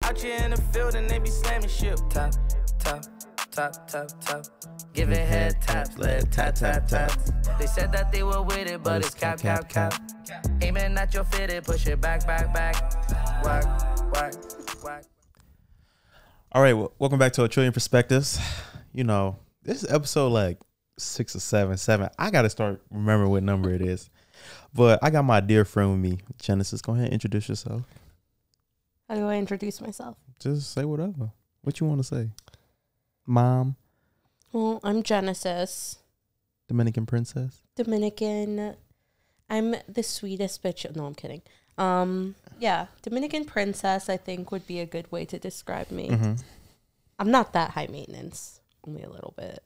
Out here in the field and they be slamming shit. Top, top, top, top, top. Giving head taps, let tap, tap, tap. They said that they were with it, but it's cap, cap, cap. Aiming at your fitted, push it back, back, back. Whack, whack, whack. All right, well, welcome back to A Trillion Perspectives. You know, this is episode like 6 or 7. I got to start remembering what number it is. But I got my dear friend with me, Genesis. Go ahead and introduce yourself. How do I introduce myself? Just say whatever. What you want to say? Mom? Well, I'm Genesis. Dominican princess? Dominican. I'm the sweetest bitch. No, I'm kidding. Yeah, Dominican princess, I think, would be a good way to describe me. Mm-hmm. I'm not that high maintenance. Only a little bit.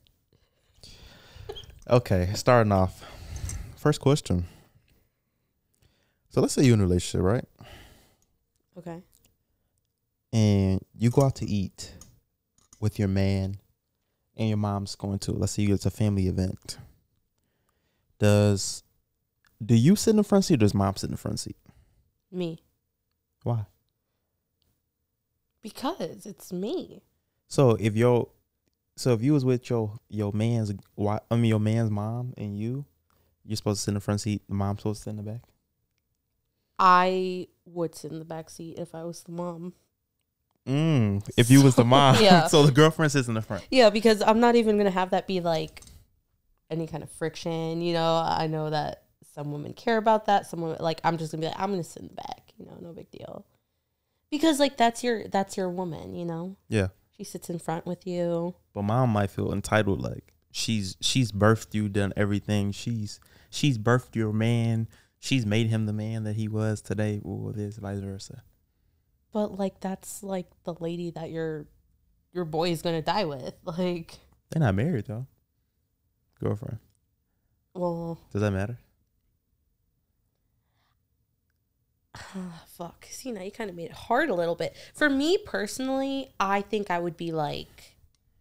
Okay, starting off. First question. So let's say you're in a relationship, right? Okay. And you go out to eat with your man and your mom's going to, let's say it's a family event. Do you sit in the front seat or does mom sit in the front seat? Me. Why? Because it's me. So if you was with your man's mom and you're supposed to sit in the front seat, the mom's supposed to sit in the back? I would sit in the back seat if I was the mom. If you was the mom. Yeah. So the girlfriend sits in the front. Yeah, because I'm not even going to have that be like any kind of friction. You know, I know that some women care about that. Some women, like, I'm just going to be like, I'm going to sit in the back. You know, no big deal. Because, like, that's your woman, you know? Yeah. She sits in front with you. But mom might feel entitled, like she's birthed you, done everything. She's birthed your man. She's made him the man that he was today, or this, vice versa. But, like, that's, like, the lady that your boy is going to die with. Like, They're not married, though. Girlfriend. well, Does that matter? fuck. See, now you kind of made it hard a little bit. For me, personally, I think I would be, like,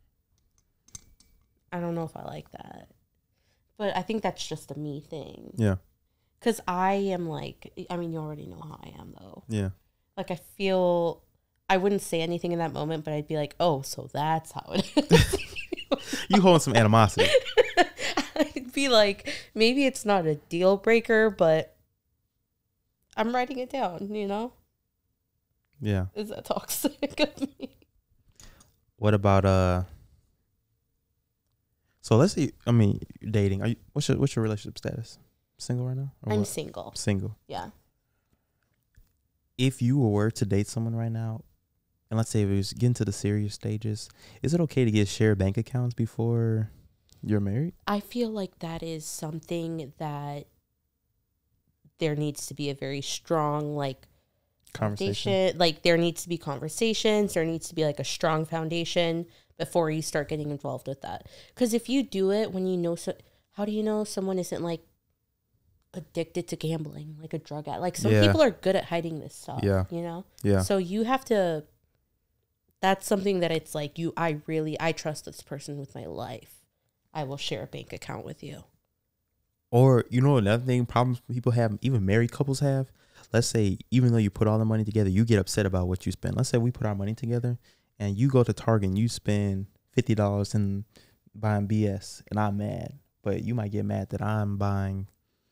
I don't know if I like that. But I think that's just a me thing. Yeah. Because I am, like, I mean, you already know how I am, though. Yeah. Like, I feel, I wouldn't say anything in that moment, but I'd be like, oh, so that's how it is. You holding some animosity. I'd be like, maybe it's not a deal breaker, but I'm writing it down, you know? Yeah. Is that toxic of me? What about so let's see. I mean, you're dating. What's your relationship status? Single right now? Or I'm what? single. Single. Yeah. If you were to date someone right now, and let's say if it was getting to the serious stages, is it okay to get shared bank accounts before you're married? I feel like that is something that there needs to be a very strong, like, Conversation. foundation. Like, there needs to be conversations. There needs to be, like, a strong foundation before you start getting involved with that. Because if you do it when you know, how do you know someone isn't, like, addicted to gambling, like a drug addict? Like, some people are good at hiding this stuff. Yeah. You know? Yeah. So you have to, that's something that it's like, I trust this person with my life. I will share a bank account with you. Or, you know, another thing, problems people have, even married couples have. Let's say, even though you put all the money together, you get upset about what you spend. Let's say we put our money together and you go to Target and you spend $50 in buying BS and I'm mad. But you might get mad that I'm buying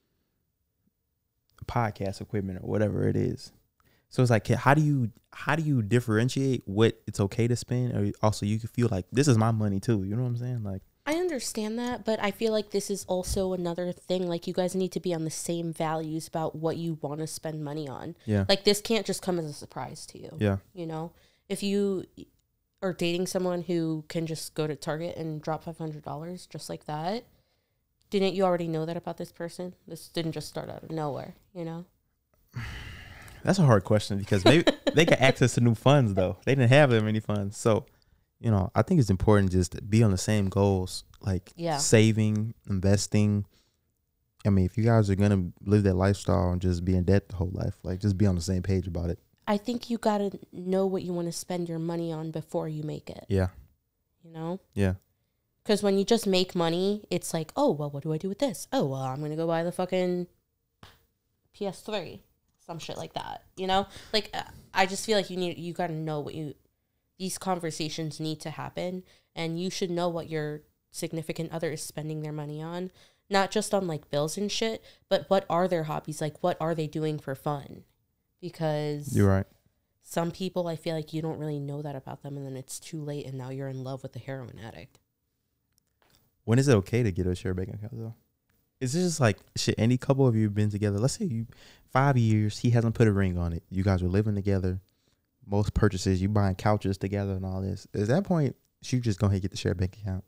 podcast equipment or whatever it is. So it's like, how do you differentiate what it's okay to spend, or also you can feel like this is my money too? You know what I'm saying? Like, I understand that, but I feel like this is also another thing. Like, you guys need to be on the same values about what you want to spend money on. yeah, Like, this can't just come as a surprise to you. yeah, You know, if you are dating someone who can just go to Target and drop $500 just like that, didn't you already know that about this person? This didn't just start out of nowhere, you know? that's a hard question because maybe they can access to new funds though. They didn't have that many funds, so you know, I think it's important just to be on the same goals, like saving, investing. I mean, if you guys are gonna live that lifestyle and just be in debt the whole life, like, just be on the same page about it. I think you gotta know what you want to spend your money on before you make it. Yeah. You know? Yeah. Because when you just make money, it's like, oh, well, what do I do with this? Oh, well, I'm going to go buy the fucking PS3. some shit like that, you know? Like, I just feel like you got to know these conversations need to happen, and you should know what your significant other is spending their money on, not just on like bills and shit, but what are their hobbies? Like, what are they doing for fun? Because you're right. Some people, I feel like you don't really know that about them, and then it's too late, and now you're in love with a heroin addict. When is it okay to get a shared bank account, though? Is it just like, shit, any couple of you been together, let's say you 5 years, he hasn't put a ring on it. You guys are living together. Most purchases, you buying couches together and all this. At that point, you just go ahead and get the shared bank account.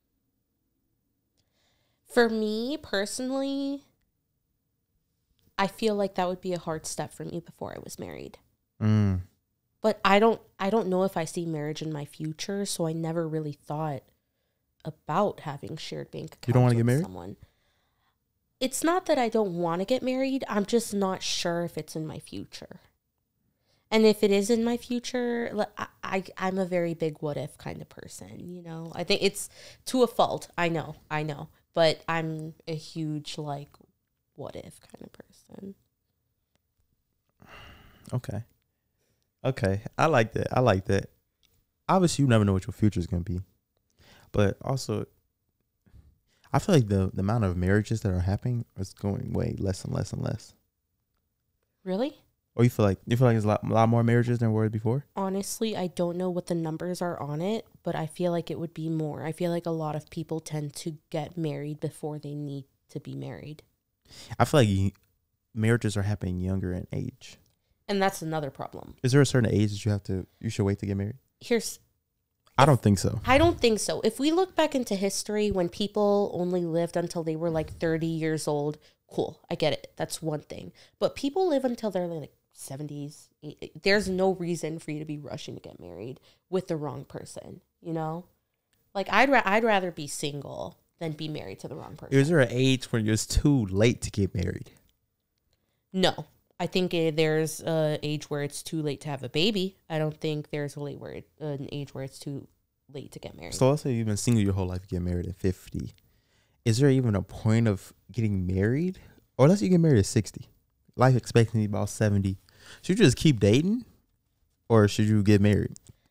For me, personally, I feel like that would be a hard step for me before I was married. But I don't know if I see marriage in my future, so I never really thought about having shared bank accounts. You don't want to get married? Someone. It's not that I don't want to get married. I'm just not sure if it's in my future. And if it is in my future, I'm a very big what if kind of person, you know? I think it's to a fault. I know. But I'm a huge, like, what if kind of person. Okay. I like that. Obviously, you never know what your future is going to be. But also, I feel like the amount of marriages that are happening is going way less and less and less. Really? Or you feel like there's a lot more marriages than were before? Honestly, I don't know what the numbers are on it, but I feel like it would be more. I feel like a lot of people tend to get married before they need to be married. I feel like marriages are happening younger in age. And that's another problem. Is there a certain age that you should wait to get married? I don't think so. I don't think so. If we look back into history, when people only lived until they were like 30 years old, cool, I get it. That's one thing. But people live until they're like 70s. There's no reason for you to be rushing to get married with the wrong person, you know? Like, I'd rather be single than be married to the wrong person. Is there an age when it's too late to get married? No. I think there's an age where it's too late to have a baby. I don't think there's an age where it's too late to get married. So let's say you've been single your whole life, you get married at 50. Is there even a point of getting married? Or let's say you get married at 60. Life expectancy about 70. Should you just keep dating? Or should you get married?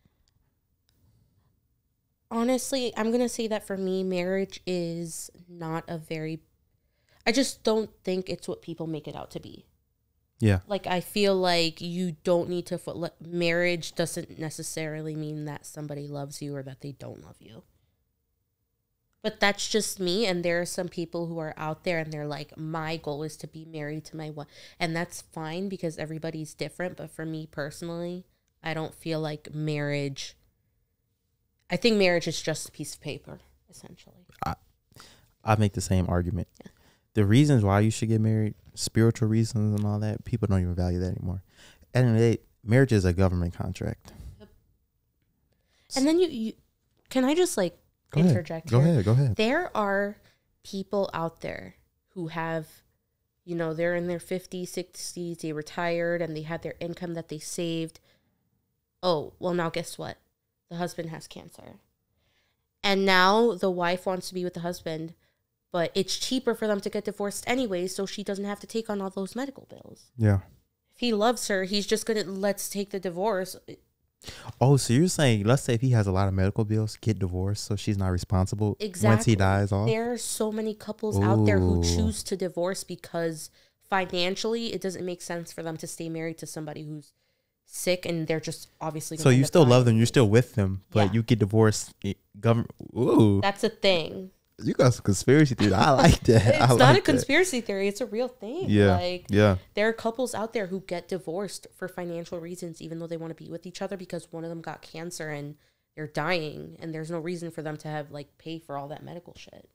Honestly, I'm going to say that for me, marriage is not I just don't think it's what people make it out to be. Yeah. Like, I feel like you don't need to... marriage doesn't necessarily mean that somebody loves you or that they don't love you. But that's just me, and there are some people who are out there, and they're like, my goal is to be married to my wife. And that's fine, because everybody's different. But for me personally, I don't feel like marriage... I think marriage is just a piece of paper, essentially. I make the same argument. Yeah. The reasons why you should get married, spiritual reasons and all that, people don't even value that anymore. At the end of the day, marriage is a government contract. Yep. And then you can I just like interject here? Go ahead. There are people out there who have, they're in their 50s, 60s, they retired, and they had their income that they saved. Oh, well, now guess what? The husband has cancer. And now the wife wants to be with the husband, but it's cheaper for them to get divorced anyway, so she doesn't have to take on all those medical bills. Yeah. If he loves her, he's just going to let's take the divorce. Oh, so you're saying, let's say if he has a lot of medical bills, get divorced so she's not responsible once he dies off? There are so many couples out there who choose to divorce because financially it doesn't make sense for them to stay married to somebody who's sick, and they're just obviously so you still love them, you're still with them, but you get divorced. That's a thing. You got some conspiracy theory. I like that. It's not a conspiracy theory, it's a real thing. Yeah. There are couples out there who get divorced for financial reasons, even though they want to be with each other, because one of them got cancer and they're dying, and there's no reason for them to have pay for all that medical shit.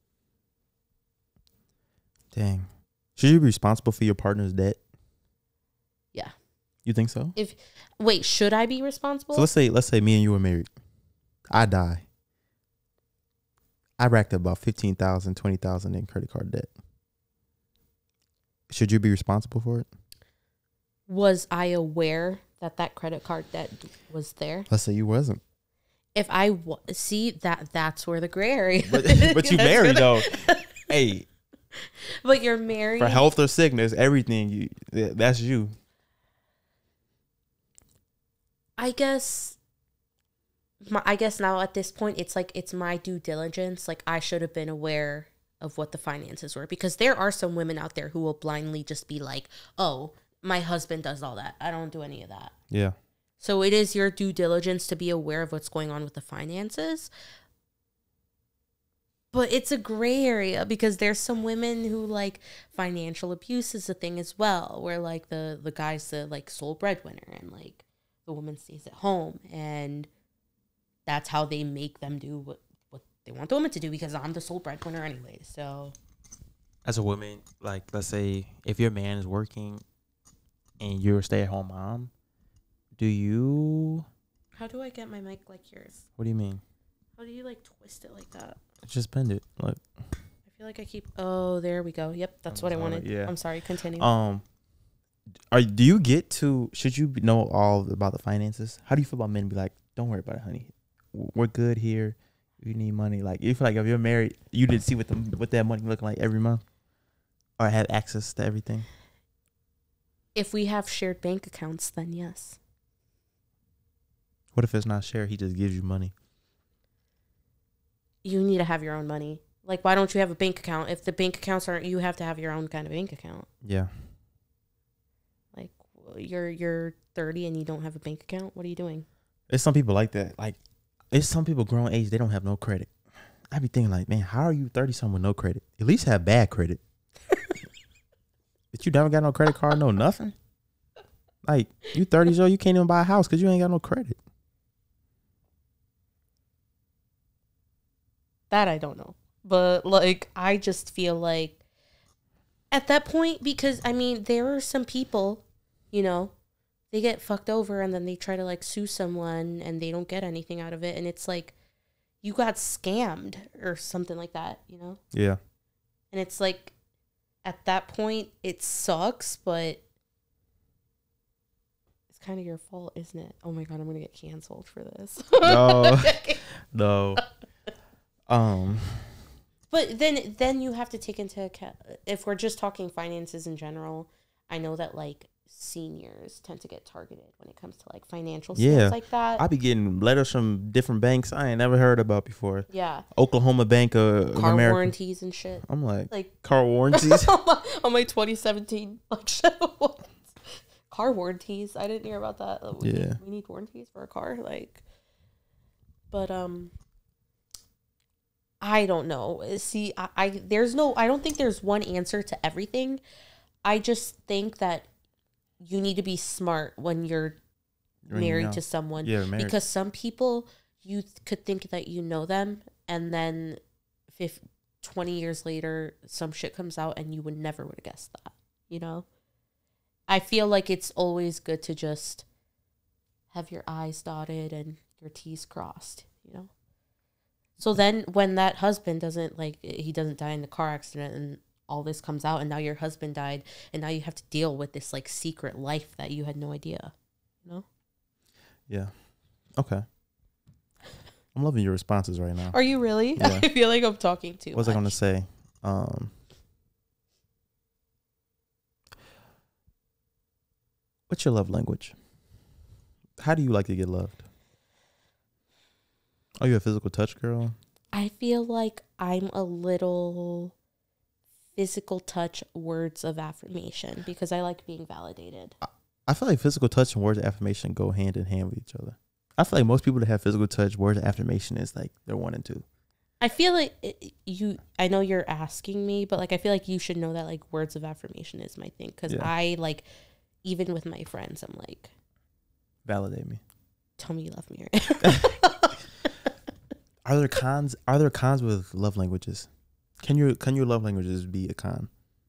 Dang. Should you be responsible for your partner's debt? Yeah. You think so? Should I be responsible? So let's say me and you were married. I die. I racked up about $15,000, $20,000 in credit card debt. Should you be responsible for it? Was I aware that credit card debt was there? Let's say you wasn't. If I see that's where the gray area. But you married though. Hey, But you're married for health or sickness, everything. That's you. I guess now at this point, it's like it's my due diligence. Like I should have been aware of what the finances were, because there are some women out there who will blindly just be like, "Oh, my husband does all that. I don't do any of that." Yeah. So it is your due diligence to be aware of what's going on with the finances. But it's a gray area, because there's some women who like financial abuse is a thing as well, where like the guy's the like sole breadwinner and like the woman stays at home, and that's how they make them do what they want the woman to do, because I'm the sole breadwinner anyway. So as a woman, like let's say if your man is working and you're a stay-at-home mom, how do I get my mic like yours? What do you mean? How do you like twist it like that? Just bend it. Look. I feel like I keep. Oh, there we go. Yep, that's what I wanted. Yeah. I'm sorry. Continue. Do you get to? Should you know all about the finances? How do you feel about men? Be like, don't worry about it, honey. We're good here. You need money. Like you feel like if you're married, you didn't see what that money looking like every month, or have access to everything. If we have shared bank accounts, then yes. What if it's not shared? He just gives you money. You need to have your own money. Like, why don't you have a bank account? If the bank accounts aren't, you have to have your own kind of bank account. Yeah. Like, you're 30 and you don't have a bank account? What are you doing? There's some people like that. Like, there's some people grown age, they don't have no credit. I be thinking like, man, how are you 30-something with no credit? At least have bad credit. But you never got no credit card, no nothing. Like, you 30 years old, you can't even buy a house because you ain't got no credit. That I don't know. But, like, I just feel like at that point, because, I mean, there are some people, you know, they get fucked over and then they try to, like, sue someone and they don't get anything out of it. And it's like, you got scammed or something like that, you know? Yeah. And it's like, at that point, it sucks, but it's kind of your fault, isn't it? Oh, my God, I'm going to get canceled for this. No. But then you have to take into account, if we're just talking finances in general, I know that like seniors tend to get targeted when it comes to like financial stuff like that. I be getting letters from different banks I ain't never heard about before. Yeah. Oklahoma Bank of car America. warranties and shit. I'm like car warranties? on my 2017 like car warranties. I didn't hear about that. We need warranties for a car, like. But I don't know. See, I don't think there's one answer to everything. I just think that you need to be smart when you're married to someone. Yeah, married. Because some people, you could think that you know them, and then 20 years later, some shit comes out and you would never have guessed that, you know? I feel like it's always good to just have your I's dotted and your T's crossed, you know? So then when that husband he doesn't die in the car accident and all this comes out and now your husband died and now you have to deal with this like secret life that you had no idea, you know? Yeah. Okay. I'm loving your responses right now. Are you really? Yeah. I feel like I'm talking too much. What was I going to say? What's your love language? How do you like to get loved? Are you a physical touch girl? I feel like I'm a little physical touch, words of affirmation, because I like being validated. I feel like physical touch and words of affirmation go hand in hand with each other. I feel like most people that have physical touch, words of affirmation is like they're 1 and 2. I feel like I know you're asking me, but like I feel like you should know that like words of affirmation is my thing, because I like, even with my friends, I'm like, validate me. Tell me you love me. Are there cons? Are there cons with love languages? Can your love languages be a con?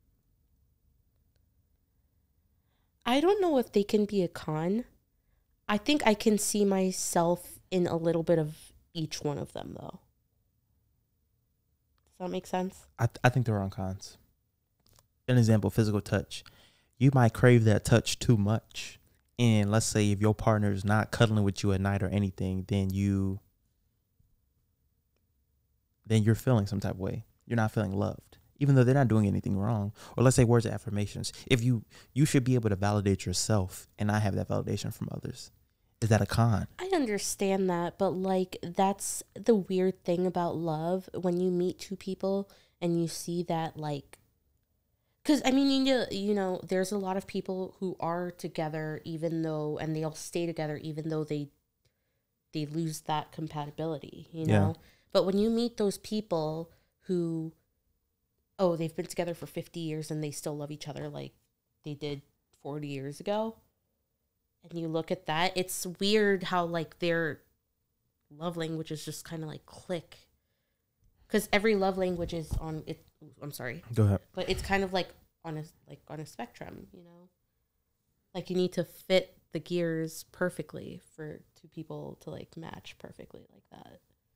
I don't know if they can be a con. I think I can see myself in a little bit of each one of them, though. Does that make sense? I think there are cons. An example, physical touch. You might crave that touch too much. And let's say if your partner is not cuddling with you at night or anything, then you're feeling some type of way. You're not feeling loved. even though they're not doing anything wrong. Or let's say words of affirmations. If you should be able to validate yourself and not have that validation from others. Is that a con? I understand that, but like that's the weird thing about love when you meet two people and you see that like, because I mean you know there's a lot of people who are together even though, and they'll stay together even though they lose that compatibility, you know. But when you meet those people who, oh, they've been together for 50 years and they still love each other like they did 40 years ago. And you look at that, it's weird how like their love languages just kind of like click. Because every love language is on it. I'm sorry. Go ahead. But it's kind of like on a spectrum, you know. Like you need to fit the gears perfectly for two people to like match perfectly like that.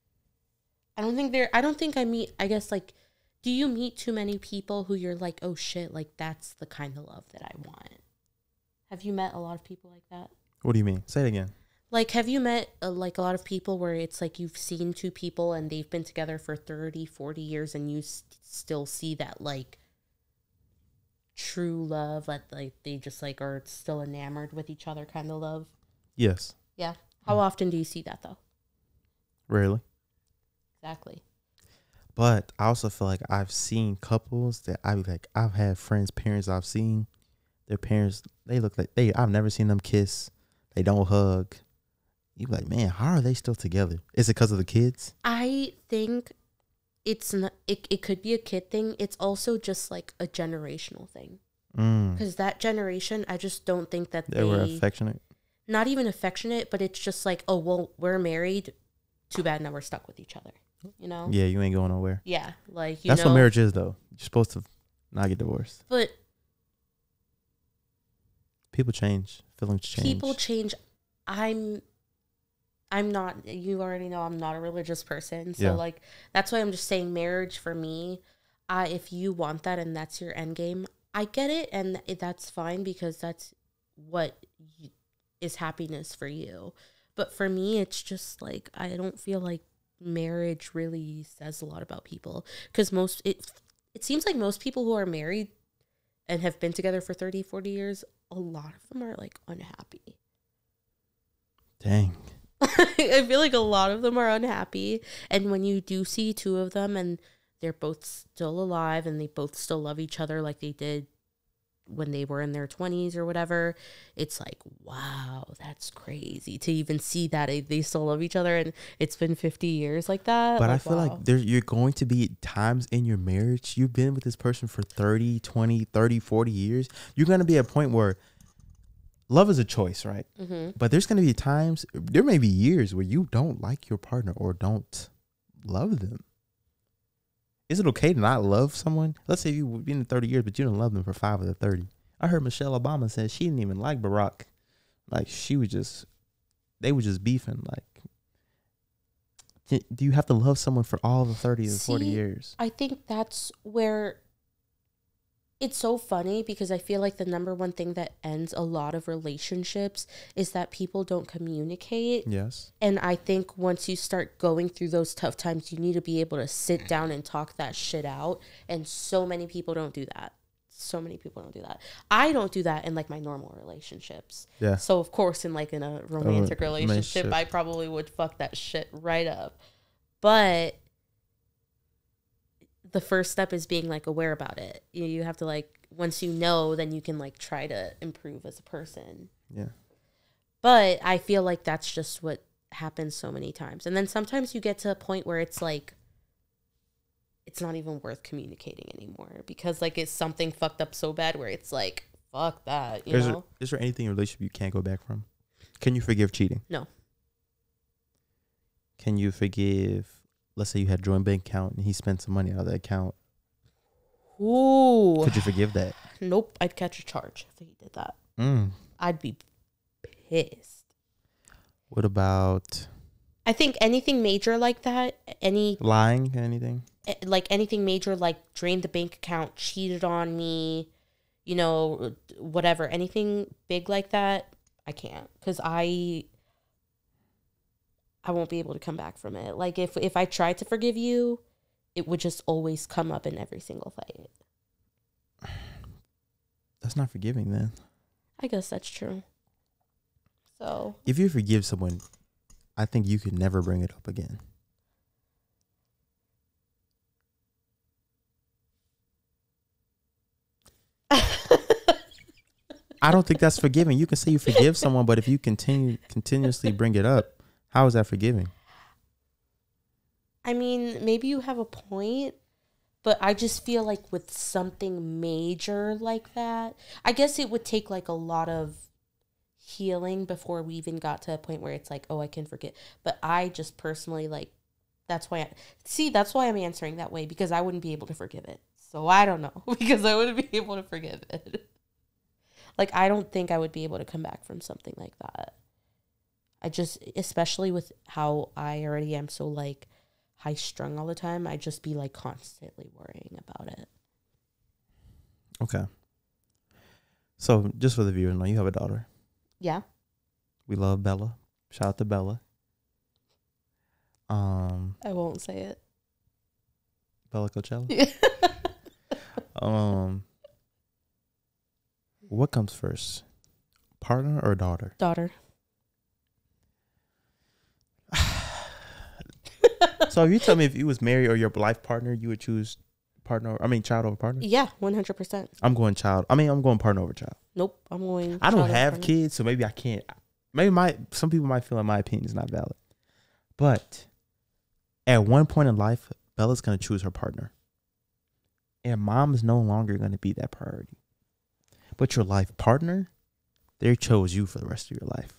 I guess like, do you meet too many people who you're like, oh shit, like that's the kind of love that I want? Have you met a lot of people like that? What do you mean? Say it again. Like, have you met like a lot of people where it's like you've seen two people and they've been together for 30, 40 years and you still see that like true love, that like they just like are still enamored with each other kind of love? Yes. Yeah. How often do you see that though? Rarely. Exactly. But I also feel like I've seen couples that I've had friends, parents I've seen, their parents, they look like I've never seen them kiss. They don't hug. You be like, man, how are they still together? Is it because of the kids? I think it's not, it could be a kid thing. It's also just like a generational thing. Because that generation, I just don't think that they were affectionate. Not even affectionate, but it's just like, oh, well, we're married. Too bad now we're stuck with each other. You know? Yeah, you ain't going nowhere. Yeah. Like, that's what marriage is, though. You're supposed to not get divorced. But people change. Feelings change. People change. I'm not, you already know I'm not a religious person. So like, that's why I'm just saying marriage for me, if you want that and that's your end game, I get it. And that's fine because that's what is happiness for you. But for me, it's just like, I don't feel like marriage really says a lot about people. Because it seems like most people who are married and have been together for 30, 40 years, a lot of them are like unhappy. Dang. I feel like a lot of them are unhappy. And when you do see two of them and they're both still alive and they both still love each other like they did when they were in their 20s or whatever, it's like, wow, that's crazy to even see that they still love each other and it's been 50 years like that. But like, I feel like you're going to be times in your marriage, you've been with this person for 30, 20, 30, 40 years. You're going to be at a point where love is a choice, right? Mm-hmm. But there's going to be times, there may be years where you don't like your partner or don't love them. Is it okay to not love someone? Let's say you've been in 30 years, but you didn't love them for 5 of the 30. I heard Michelle Obama said she didn't even like Barack. Like, they were just beefing. Like, do you have to love someone for all the 30 or 40 years? I think that's where it's so funny because I feel like the number one thing that ends a lot of relationships is that people don't communicate. Yes. And I think once you start going through those tough times, you need to be able to sit down and talk that shit out. And so many people don't do that. I don't do that in like my normal relationships. Yeah. So of course, in a romantic relationship, I probably would fuck that shit right up. But the first step is being like aware about it. You have to like, once you know, then you can like try to improve as a person. Yeah. But I feel like that's just what happens so many times. And then sometimes you get to a point where it's like, it's not even worth communicating anymore because like it's something fucked up so bad where it's like, fuck that, you know? Is there anything in a relationship you can't go back from? Can you forgive cheating? No. Can you forgive, let's say you had a joint bank account and he spent some money out of that account? Ooh. Could you forgive that? Nope. I'd catch a charge if he did that. I'd be pissed. What about? I think anything major like that, lying, anything? Like anything major, like drained the bank account, cheated on me, you know, whatever. Anything big like that, I can't. Because I won't be able to come back from it. Like if I try to forgive you it would just always come up in every single fight. That's not forgiving then. I guess that's true. So if you forgive someone, I think you could never bring it up again. I don't think that's forgiving. You can say you forgive someone, but if you continuously bring it up, how is that forgiving? I mean, maybe you have a point, but I just feel like with something major like that, I guess it would take like a lot of healing before we even got to a point where it's like, oh, I can forget. But I just personally like, that's why I'm answering that way, because I wouldn't be able to forgive it. So I don't know, because I wouldn't be able to forgive it. Like, I don't think I would be able to come back from something like that. I just, especially with how I already am so like high strung all the time, I'd just be like constantly worrying about it. Okay. So just for the viewers, know you have a daughter. Yeah. We love Bella. Shout out to Bella. I won't say it. Bella Coachella. What comes first? Partner or daughter? Daughter. So if you tell me if you was married or your life partner, you would choose child over partner? Yeah, 100%. I'm going partner over child. Nope, I'm going. I don't have kids, so maybe I can't. Maybe some people might feel like my opinion is not valid. But at one point in life, Bella's going to choose her partner. And mom is no longer going to be that priority. But your life partner, they chose you for the rest of your life.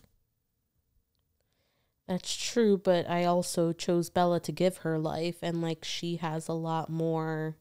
That's true, but I also chose Bella to give her life, and like she has a lot more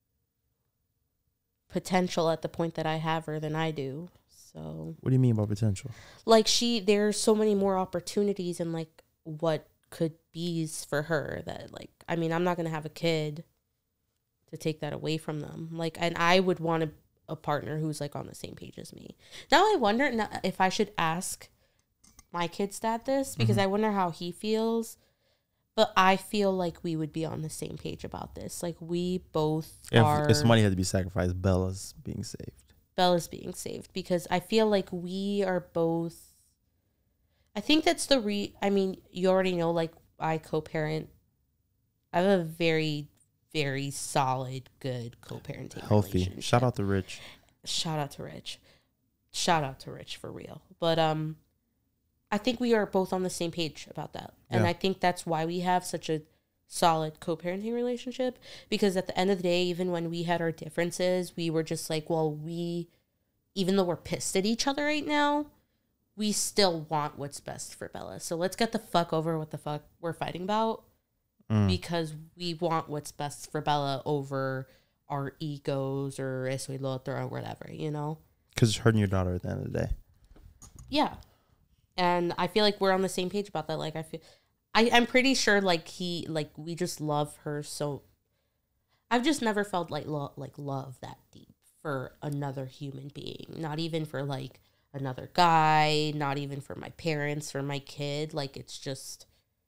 potential at the point that I have her than I do. So what do you mean by potential? Like there's so many more opportunities and like what could be for her that like, I mean, I'm not going to have a kid to take that away from them. Like, and I would want a partner who's like on the same page as me. Now I wonder if I should ask my kid's dad this, because I wonder how he feels. But I feel like we would be on the same page about this. Like we both are. If somebody had to be sacrificed, Bella's being saved. Bella's being saved, because I feel like we are both. I think that's I mean, you already know, like I co-parent. I have a very, very solid, good co-parenting healthy relationship. Shout out to Rich. Shout out to Rich for real. But I think we are both on the same page about that. And I think that's why we have such a solid co-parenting relationship, because at the end of the day, even when we had our differences, we were just like, well, even though we're pissed at each other right now, we still want what's best for Bella. So let's get the fuck over what the fuck we're fighting about, because we want what's best for Bella over our egos or eso y lo otro or whatever, you know? Because it's hurting your daughter at the end of the day. Yeah. And I feel like we're on the same page about that. Like, I'm pretty sure, like, we just love her so. I've just never felt like love that deep for another human being. Not even for, like, another guy. Not even for my parents, for my kid. Like, it's just.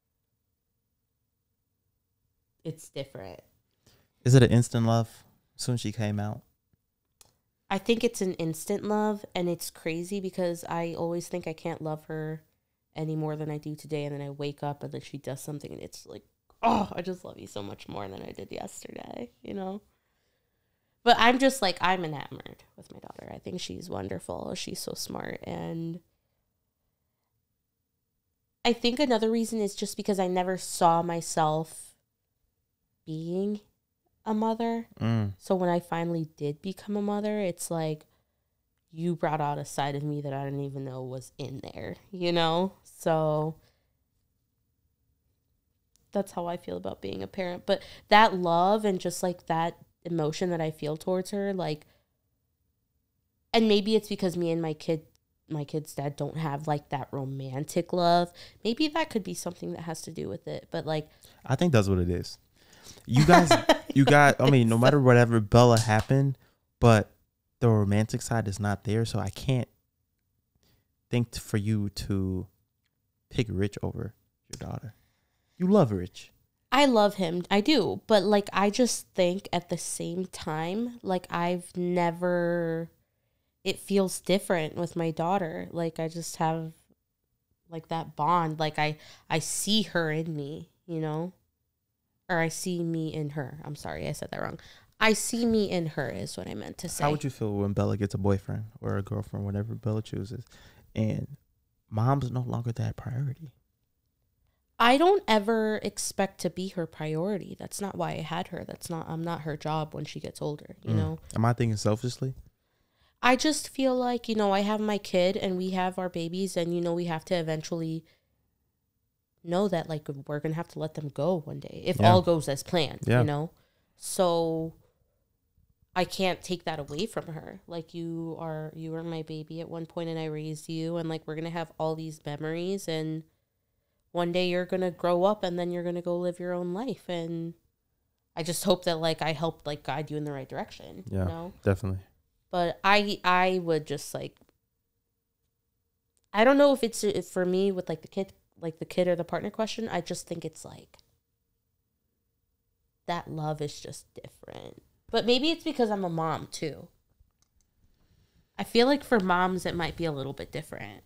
It's different. Is it an instant love as soon as she came out? I think it's an instant love, and it's crazy because I always think I can't love her any more than I do today, and then I wake up and then she does something and it's like, oh, I just love you so much more than I did yesterday, you know? But I'm just like, I'm enamored with my daughter. I think she's wonderful. She's so smart. And I think another reason is just because I never saw myself being a mother. So when I finally did become a mother, it's like you brought out a side of me that I didn't even know was in there, you know? So that's how I feel about being a parent. But that love and just like that emotion that I feel towards her, like, and maybe it's because me and my kid's dad don't have like that romantic love. Maybe that could be something that has to do with it. But like, I think that's what it is. You guys, I mean, no matter whatever Bella happened, but the romantic side is not there. So I can't think for you to pick Rich over your daughter. You love Rich. I love him. I do. But, like, I just think at the same time, like, it feels different with my daughter. Like, I just have, like, that bond. Like, I see her in me, you know? Or I see me in her. I'm sorry, I said that wrong. I see me in her is what I meant to say. How would you feel when Bella gets a boyfriend or a girlfriend, whatever Bella chooses, and mom's no longer that priority? I don't ever expect to be her priority. That's not why I had her. I'm not her job when she gets older, you know? Am I thinking selfishly? I just feel like, you know, I have my kid and we have our babies and, you know, we have to eventually know that, like, we're going to have to let them go one day if all goes as planned, you know? So I can't take that away from her. Like, you were my baby at one point and I raised you, and, like, we're going to have all these memories, and one day you're going to grow up and then you're going to go live your own life. And I just hope that, like, I helped, like, guide you in the right direction. Yeah, you know? Definitely. But I would just, like, I don't know if it's for me with, like, the kid or the partner question. I just think it's, like, that love is just different. But maybe it's because I'm a mom, too. I feel like for moms, it might be a little bit different.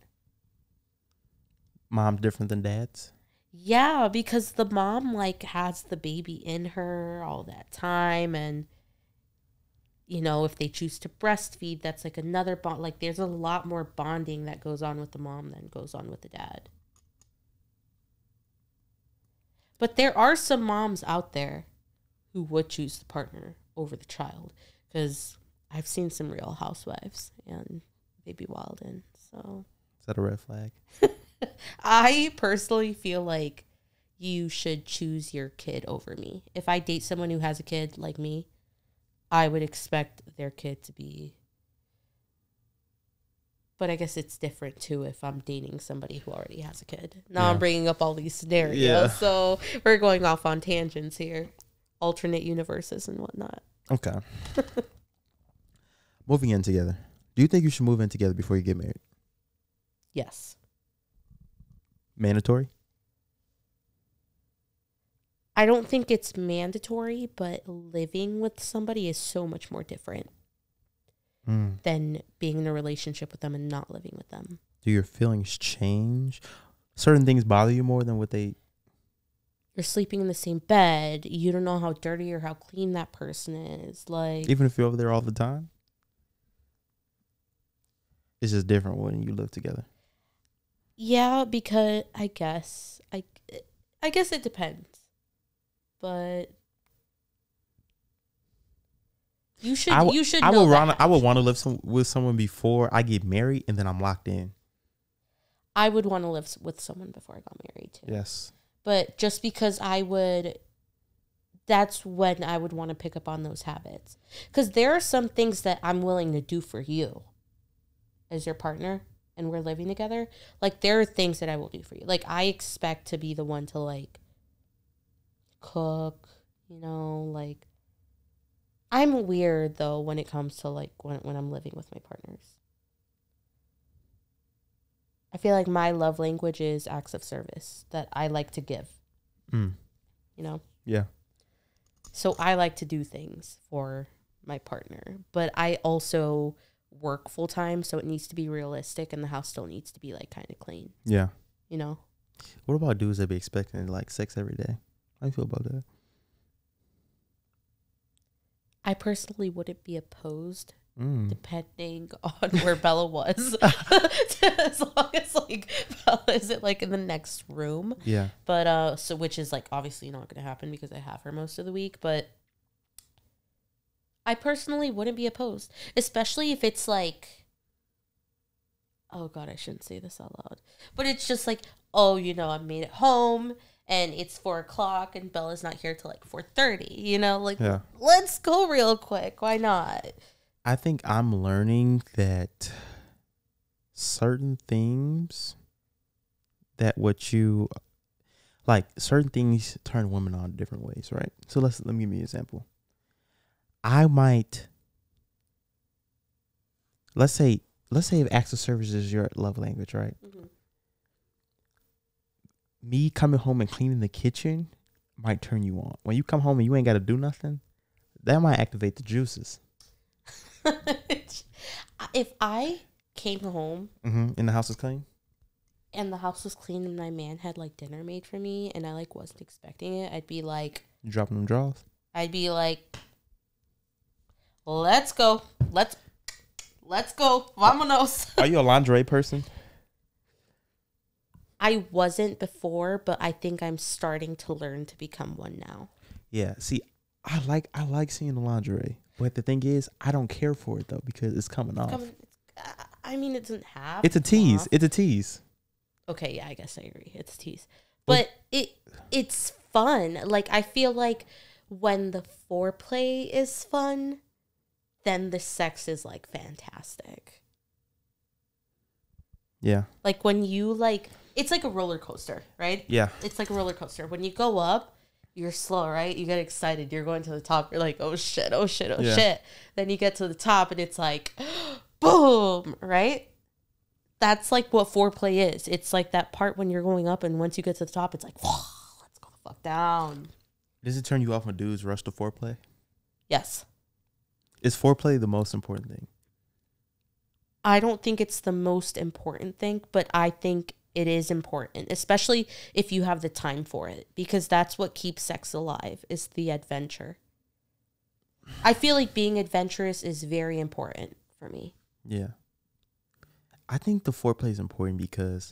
Mom different than dad's? Yeah, because the mom, like, has the baby in her all that time. And, you know, if they choose to breastfeed, that's, like, another bond. Like, there's a lot more bonding that goes on with the mom than goes on with the dad. But there are some moms out there who would choose the partner over the child. Because I've seen some Real Housewives and they be wildin', so. Is that a red flag? I personally feel like you should choose your kid over me. If I date someone who has a kid like me, I would expect their kid to be. But I guess it's different, too, if I'm dating somebody who already has a kid. Now I'm bringing up all these scenarios, so we're going off on tangents here. Alternate universes and whatnot. Okay. Moving in together. Do you think you should move in together before you get married? Yes. Mandatory? I don't think it's mandatory, but living with somebody is so much more different than being in a relationship with them and not living with them. Do your feelings change? Certain things bother you more than what they... You're sleeping in the same bed. You don't know how dirty or how clean that person is. Like, even if you're over there all the time? It's just different when you live together. Yeah, because I guess it depends. But you should I know I would want to live with someone before I get married, and then I'm locked in. I would want to live with someone before I got married too. Yes. But just because that's when I would want to pick up on those habits. Because there are some things that I'm willing to do for you as your partner and we're living together. Like, there are things that I will do for you. Like, I expect to be the one to, like, cook, you know, like, I'm weird, though, when it comes to, like, when I'm living with my partners. I feel like my love language is acts of service that I like to give. You know? Yeah. So I like to do things for my partner, but I also work full time, so it needs to be realistic, and the house still needs to be, like, kind of clean. Yeah. You know? What about dudes that be expecting, like, sex every day? How do you feel about that? I personally wouldn't be opposed, depending on where Bella was. As long as, like, Bella isn't, like, in the next room. Yeah. But, so, which is, like, obviously not going to happen because I have her most of the week. But I personally wouldn't be opposed. Especially if it's, like, oh, God, I shouldn't say this out loud. But it's just, like, oh, you know, I'm made at home. And it's 4:00 and Bella's not here till, like, 4:30, you know, like, let's go real quick. Why not? I think I'm learning that certain things certain things turn women on different ways, right? So let me give you an example. Let's say if acts of service is your love language, right? Mm-hmm. Me coming home and cleaning the kitchen might turn you on. When you come home and you ain't got to do nothing, that might activate the juices. If I came home and the house is clean, and the house was clean, and my man had like dinner made for me, and I like wasn't expecting it, I'd be like, you dropping them draws? I'd be like, let's go, let's go, vamonos. Are you a lingerie person? I wasn't before, but I think I'm starting to learn to become one now. Yeah. See, I like seeing the lingerie, but the thing is, I don't care for it though because it's coming off. I mean, it doesn't have. It's a tease. Off. It's a tease. Okay, yeah, I guess I agree. It's a tease, but it's fun. Like I feel like when the foreplay is fun, then the sex is like fantastic. Yeah. Like when you like. It's like a roller coaster, right? Yeah. It's like a roller coaster. When you go up, you're slow, right? You get excited. You're going to the top. You're like, oh, shit, oh, shit, oh, shit. Then you get to the top, and it's like, boom, right? That's like what foreplay is. It's like that part when you're going up, and once you get to the top, it's like, let's go the fuck down. Does it turn you off when dudes rush to foreplay? Yes. Is foreplay the most important thing? I don't think it's the most important thing, but I think it is important, especially if you have the time for it, because that's what keeps sex alive, is the adventure. I feel like being adventurous is very important for me. Yeah. I think the foreplay is important because,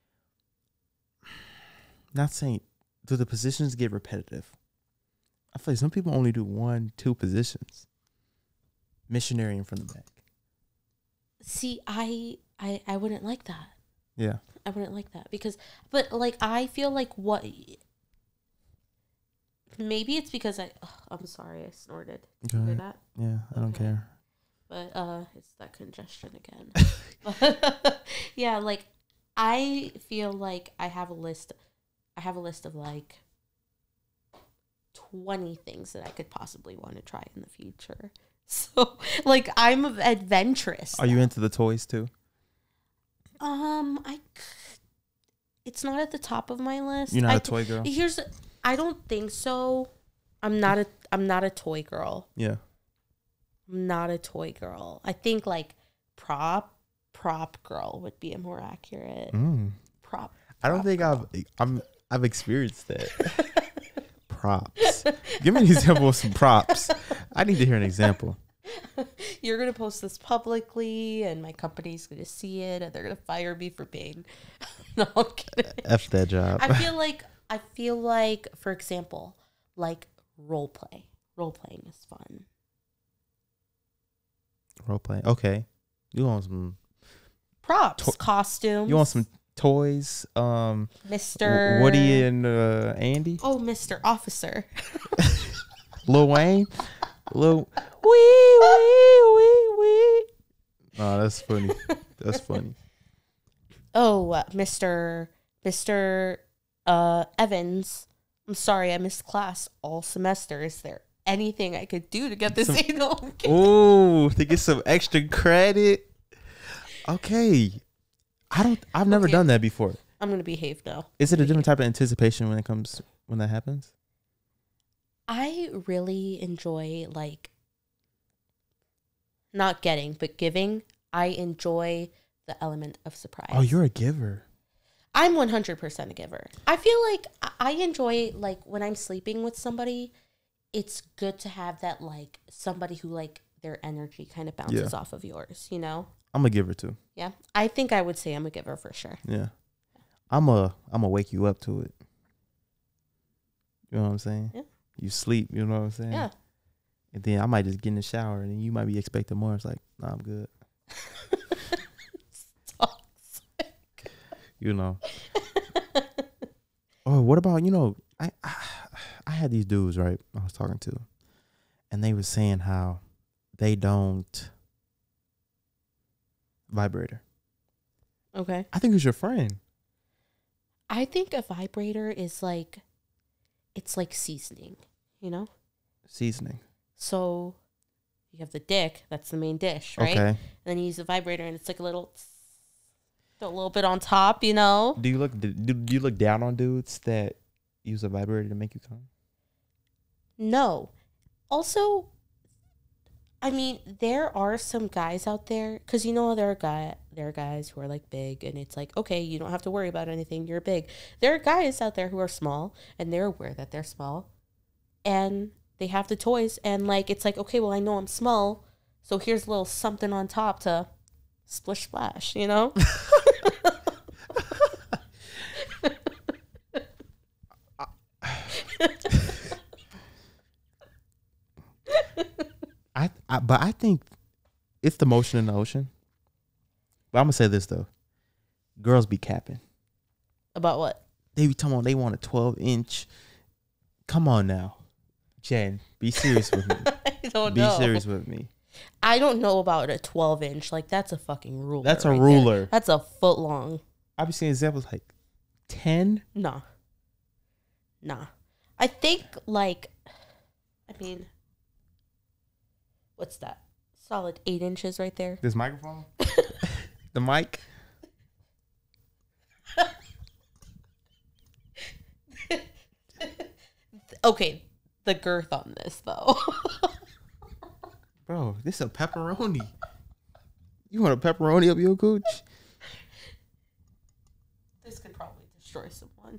not saying, do the positions get repetitive? I feel like some people only do 1-2 positions. Missionary in front of the back. See, I wouldn't like that. Yeah. I wouldn't like that but like, I feel like maybe it's because I'm sorry, I snorted. Did you hear that? Yeah, I don't care. But it's that congestion again. Yeah, like I feel like I have a list of like 20 things that I could possibly want to try in the future. So like I'm adventurous. Are you into the toys too? It's not at the top of my list. You're not a toy girl? I don't think so. I'm not a toy girl. Yeah. I'm not a toy girl. I think like prop girl would be a more accurate. Prop. I don't think I've experienced that. Props. Give me an example of some props. I need to hear an example. You're going to post this publicly, and my company's going to see it, and they're going to fire me for being... No, I'm kidding. F that job. I feel like, for example, like role play. Role playing is fun. Role play. Okay. You want some... Props, costumes. You want some toys? Mr. Woody and Andy? Oh, Mr. Officer. Lil Wayne? Wee. Oh, that's funny. That's funny. Oh, Mr. Evans. I'm sorry, I missed class all semester. Is there anything I could do to get this anal? Oh, to get some extra credit. Okay. I've never done that before. I'm gonna behave now. Is it a different type of anticipation when that happens? I really enjoy like not getting, but giving. I enjoy the element of surprise. Oh, you're a giver. I'm 100% a giver. I feel like I enjoy, like, when I'm sleeping with somebody, it's good to have that, like, somebody who, like, their energy kind of bounces off of yours, you know? I'm a giver, too. Yeah. I think I would say I'm a giver for sure. Yeah. I'm a wake you up to it. You know what I'm saying? Yeah. You sleep, you know what I'm saying? Yeah. And then I might just get in the shower, and then you might be expecting more. It's like, nah, I'm good. Toxic. You know. Oh, what about, you know, I had these dudes, right, I was talking to, and they were saying how they don't vibrator. Okay. I think it's your friend. I think a vibrator is like, it's like seasoning, you know? Seasoning. So you have the dick, that's the main dish, right? Okay. And then you use a vibrator, and it's like a little bit on top, you know? Do you look down on dudes that use a vibrator to make you come? No. Also, I mean, there are some guys out there, because you know there are guys who are like big, and it's like, okay, you don't have to worry about anything, you're big. There are guys out there who are small, and they're aware that they're small, and they have the toys, and like it's like, okay, well, I know I'm small, so here's a little something on top to splish splash, you know? But I think it's the motion in the ocean. But I'm gonna say this though, girls be capping. About what? They be talking about they want a 12-inch. Come on now, Jen, be serious with me. I don't know. Be serious with me. I don't know about a 12-inch. Like, that's a fucking ruler. That's a ruler. There. That's a foot long. I've been seeing examples like 10. Nah. I think, like, I mean, what's that? Solid 8 inches right there. This microphone? The mic? Okay, the girth on this, though. Bro, this is a pepperoni. You want a pepperoni up your gooch? This could probably destroy someone.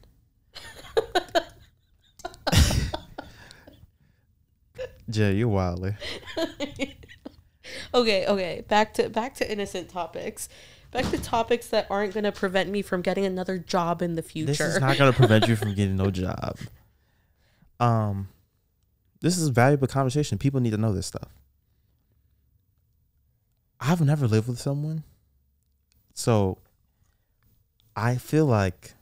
Jay, you're wildly. Okay. Back to innocent topics. Back to topics that aren't going to prevent me from getting another job in the future. This is not going to prevent you from getting no job. This is a valuable conversation. People need to know this stuff. I've never lived with someone, so I feel like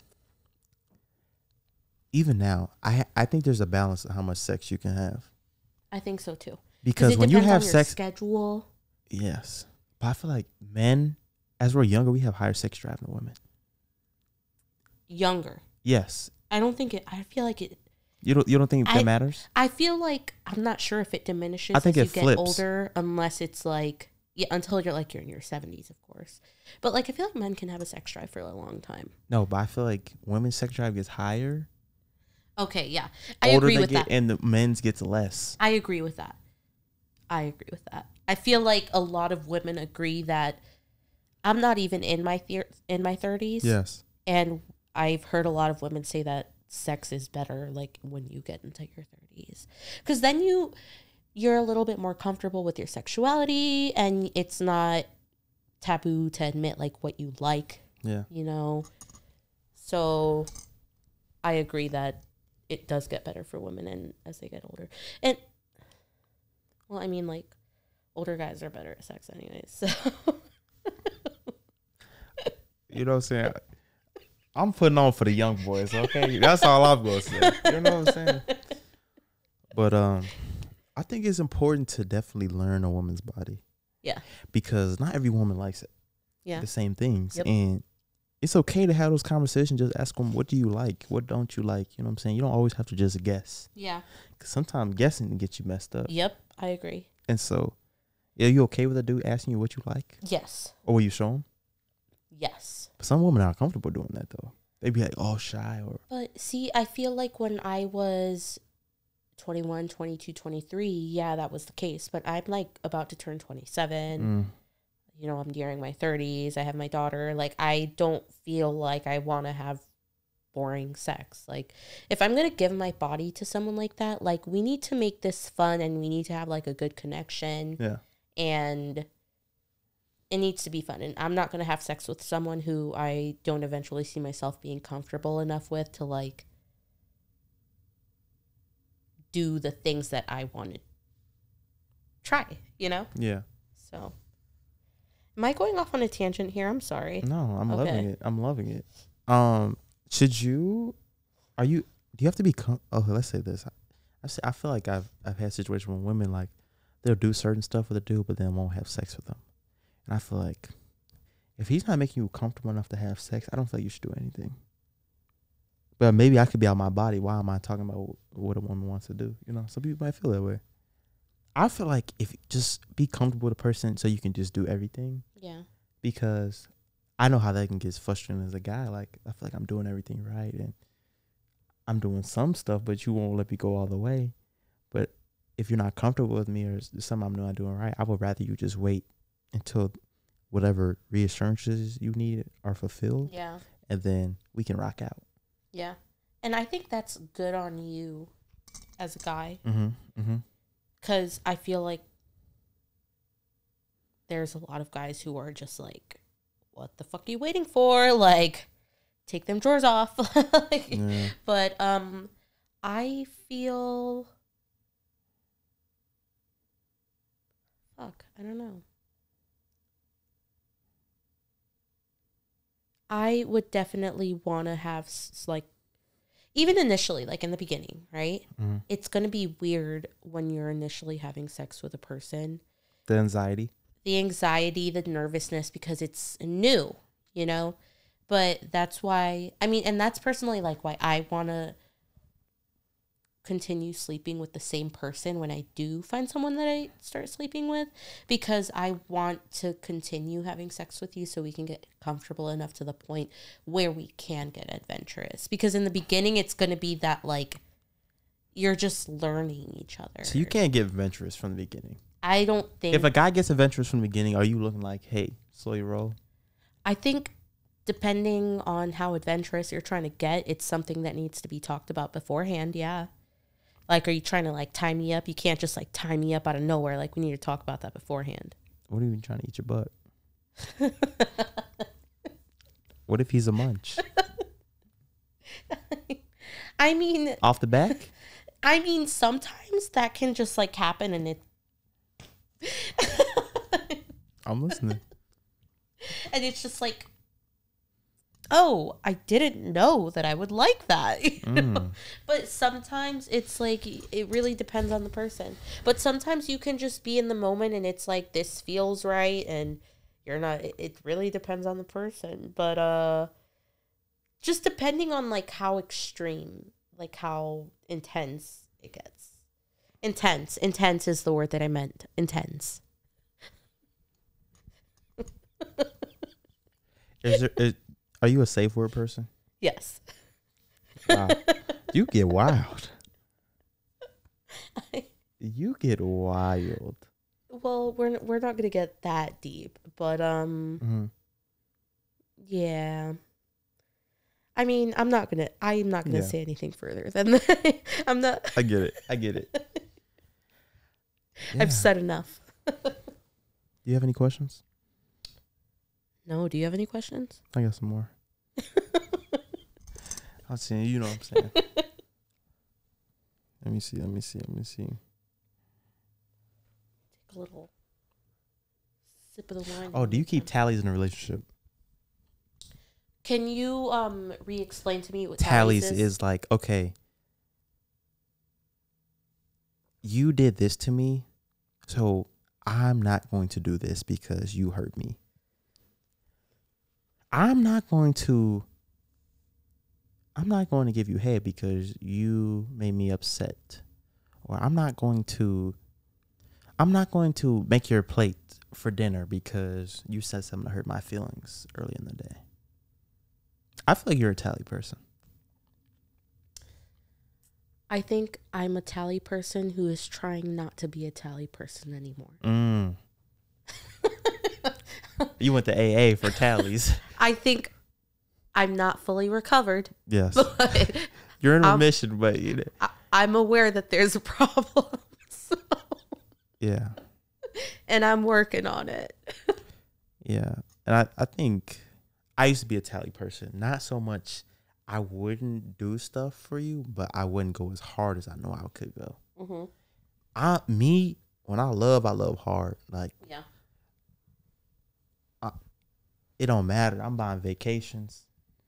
even now, I think there's a balance of how much sex you can have. I think so too. Because when you have sex, schedule. Yes, but I feel like men, as we're younger, we have higher sex drive than women. Younger. Yes. I don't think it. I feel like it. You don't think that matters? I feel like I'm not sure if it diminishes I think as it you flips. get older, unless it's like until you're in your 70s, of course. But like I feel like men can have a sex drive for a long time. No, but I feel like women's sex drive gets higher. Okay, yeah, I agree with that. And the men's gets less. I agree with that. I feel like a lot of women agree that I'm not even in my 30s. Yes, and I've heard a lot of women say that sex is better like when you get into your 30s, because then you're a little bit more comfortable with your sexuality, and it's not taboo to admit like what you like. Yeah, you know. So I agree that it does get better for women and as they get older. And well, I mean, like, older guys are better at sex anyways. So you know what I'm saying? I'm putting on for the young boys, okay? That's all I'm going to say. You know what I'm saying? But I think it's important to definitely learn a woman's body. Yeah. Because not every woman likes it. Yeah. The same things. Yep. And it's okay to have those conversations. Just ask them, what do you like? What don't you like? You know what I'm saying? You don't always have to just guess. Yeah. Because sometimes guessing can get you messed up. Yep, I agree. And so, are you okay with a dude asking you what you like? Yes. Or will you show him? Yes. But some women aren't comfortable doing that, though. They'd be like, all shy. But see, I feel like when I was 21, 22, 23, yeah, that was the case. But I'm like about to turn 27. You know, I'm nearing my 30s. I have my daughter. Like, I don't feel like I want to have boring sex. Like, if I'm going to give my body to someone like that, like, we need to make this fun and we need to have like a good connection. Yeah. And it needs to be fun. And I'm not going to have sex with someone who I don't eventually see myself being comfortable enough with to like do the things that I want to try, you know? Yeah. So, am I going off on a tangent here? I'm sorry. No, I'm loving it. I'm loving it. Do you have to be, let's say this. I feel like I've had situations where women, like, they'll do certain stuff with a dude, but then won't have sex with them. And I feel like if he's not making you comfortable enough to have sex, I don't feel like you should do anything. But maybe I could be out my body. Why am I talking about what a woman wants to do? You know, some people might feel that way. I feel like if you just be comfortable with a person so you can just do everything. Yeah. Because I know how that can get frustrating as a guy. Like, I feel like I'm doing everything right and I'm doing some stuff, but you won't let me go all the way. if you're not comfortable with me or something I'm not doing right, I would rather you just wait until whatever reassurances you need are fulfilled. Yeah. And then we can rock out. Yeah. And I think that's good on you as a guy. Mm-hmm. Because I feel like there's a lot of guys who are just like, what the fuck are you waiting for? Like, take them drawers off. Yeah. But I feel... Fuck, I don't know. I would definitely want to have, like, even initially, like in the beginning, right? Mm-hmm. It's going to be weird when you're initially having sex with a person. The anxiety, the nervousness, because it's new, you know? But that's why, I mean, and that's personally like why I want to continue sleeping with the same person when I do find someone that I start sleeping with, because I want to continue having sex with you so we can get comfortable enough to the point where we can get adventurous. Because in the beginning, it's going to be that, like, you're just learning each other. So you can't get adventurous from the beginning. I don't think... If a guy gets adventurous from the beginning, are you looking like, hey, slow your roll? I think depending on how adventurous you're trying to get, it's something that needs to be talked about beforehand, yeah. Like, are you trying to, like, tie me up? You can't just, like, tie me up out of nowhere. Like, we need to talk about that beforehand. What are you trying to eat your butt? What if he's a munch? I mean... Off the back? I mean, sometimes that can just, like, happen and it... I'm listening. And it's just like, oh, I didn't know that I would like that. But sometimes it's like, it really depends on the person. But sometimes you can just be in the moment and it's like, this feels right. And you're not, it really depends on the person. But just depending on like how extreme, like how intense it gets. Intense is the word that I meant. Intense. Are you a safe word person? Yes. Wow. You get wild. You get wild. Well, we're not gonna get that deep, but yeah. I mean, I'm not gonna say anything further than that. I'm not. I get it. Yeah. I've said enough. Do you have any questions? No. Do you have any questions? I got some more. I'll see. You know what I'm saying. Let me see. Take a little sip of the wine. Oh, do you keep tallies in a relationship? Can you re-explain to me what tallies is? Like, okay, you did this to me, so I'm not going to do this because you hurt me. I'm not going to give you head because you made me upset. Or I'm not going to make your plate for dinner because you said something that hurt my feelings early in the day. I feel like you're a tally person. I think I'm a tally person who is trying not to be a tally person anymore. You went to AA for tallies. I think I'm not fully recovered. Yes. You're in remission, but I'm aware that there's a problem. So. Yeah. And I'm working on it. Yeah. And I think I used to be a tally person. Not so much I wouldn't do stuff for you, but I wouldn't go as hard as I know I could go. When I love hard. Like, yeah. It don't matter. I'm buying vacations,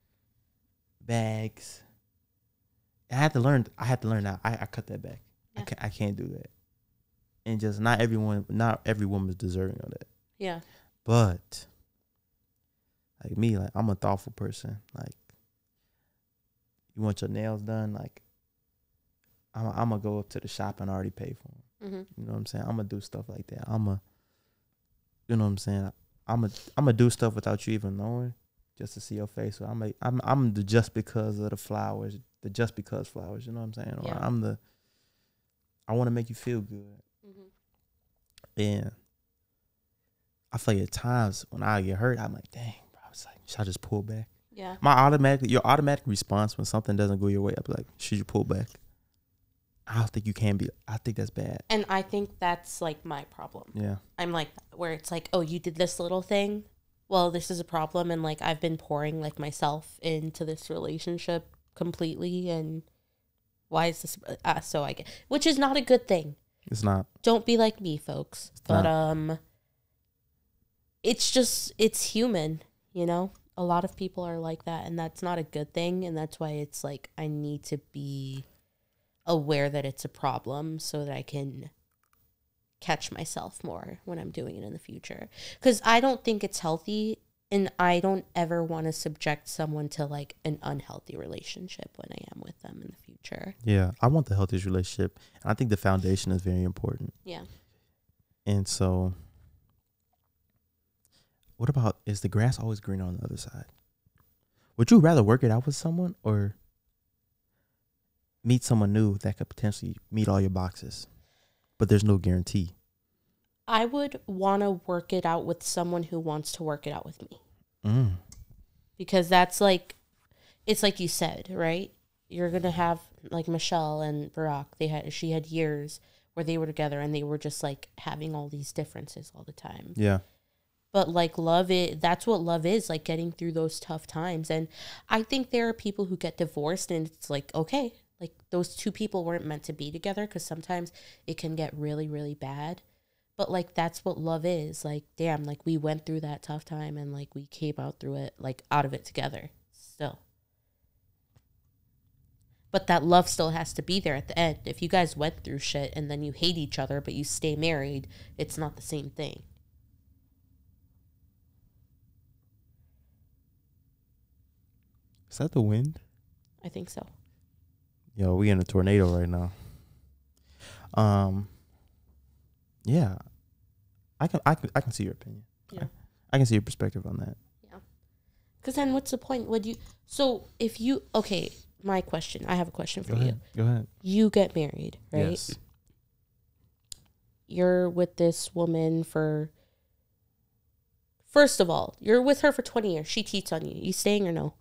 bags. I had to learn that. I cut that back. Yeah. I can't do that. And just not every woman is deserving of that. Yeah. But like me, like I'm a thoughtful person. Like, you want your nails done, like I'm gonna go up to the shop and already pay for them. You know what I'm saying? I'm gonna do stuff like that. You know what I'm saying? I'm gonna do stuff without you even knowing, just to see your face. So I'm the just because of the flowers, the just because flowers. You know what I'm saying? Yeah. Or I want to make you feel good. And I feel like at times when I get hurt, I'm like, dang, bro, I was like, should I just pull back? Yeah. Your automatic response when something doesn't go your way, I'll be like, should you pull back? I don't think you can be. I think that's bad. And I think that's like my problem. Yeah. I'm like, where it's like, oh, you did this little thing. Well, this is a problem. And like, I've been pouring like myself into this relationship completely. And why is this? So I get, which is not a good thing. It's not. Don't be like me, folks. But it's just, it's human, you know? A lot of people are like that, and that's not a good thing. And that's why it's like, I need to be aware that it's a problem so that I can catch myself more when I'm doing it in the future. Because I don't think it's healthy, and I don't ever want to subject someone to like an unhealthy relationship when I am with them in the future. Yeah, I want the healthiest relationship. And I think the foundation is very important. Yeah. And so, what about, is the grass always greener on the other side? Would you rather work it out with someone or meet someone new that could potentially meet all your boxes, but there's no guarantee? I would want to work it out with someone who wants to work it out with me. Because that's like, it's like you said, right? You're going to have like Michelle and Barack. She had years where they were together and they were just like having all these differences all the time. Yeah. But like that's what love is, like getting through those tough times. And I think there are people who get divorced and it's like, okay, like those two people weren't meant to be together, because sometimes it can get really, really bad. But like, that's what love is. Like, damn, like we went through that tough time and like we came out through it, like out of it together still. But that love still has to be there at the end. If you guys went through shit and then you hate each other, but you stay married, it's not the same thing. Is that the wind? I think so. Yo, we in a tornado right now. Yeah, I can see your opinion. Yeah, I can see your perspective on that. Yeah, because then what's the point? Okay, my question. I have a question for you. Go ahead. You get married, right? Yes. You're with this woman for. First of all, you're with her for 20 years. She cheats on you. You staying or no?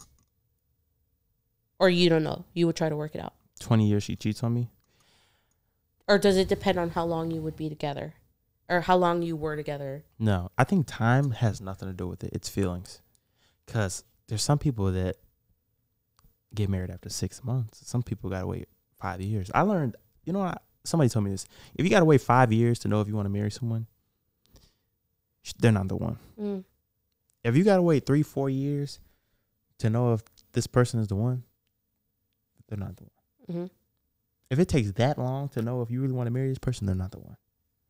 Or you don't know? You would try to work it out. 20 years she cheats on me? Or does it depend on how long you would be together? Or how long you were together? No, I think time has nothing to do with it. It's feelings. Because there's some people that get married after 6 months. Some people got to wait 5 years. I learned, somebody told me this. If you got to wait 5 years to know if you want to marry someone, they're not the one. If you got to wait 3-4 years to know if this person is the one, they're not the one. If it takes that long to know if you really want to marry this person, they're not the one.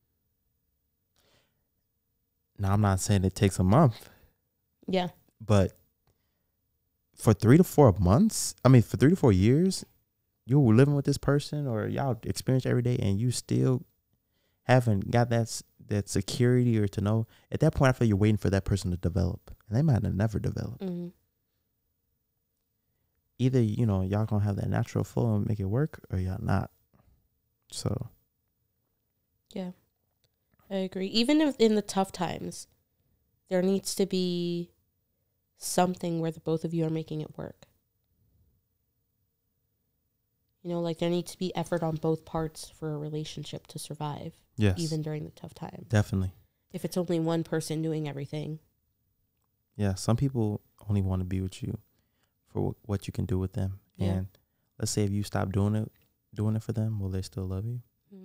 Now, I'm not saying it takes a month. Yeah. But for 3 to 4 months, for 3 to 4 years, you're living with this person or y'all experience every day and you still haven't got that security or to know. At that point, I feel you're waiting for that person to develop. And they might have never developed. Either, y'all going to have that natural flow and make it work or y'all not. So. Yeah, I agree. Even if in the tough times, there needs to be something where the both of you are making it work. Like there needs to be effort on both parts for a relationship to survive. Yes. Even during the tough time. Definitely. If it's only one person doing everything. Yeah, some people only want to be with you for what you can do with them. Yeah. And let's say if you stop doing it for them, will they still love you?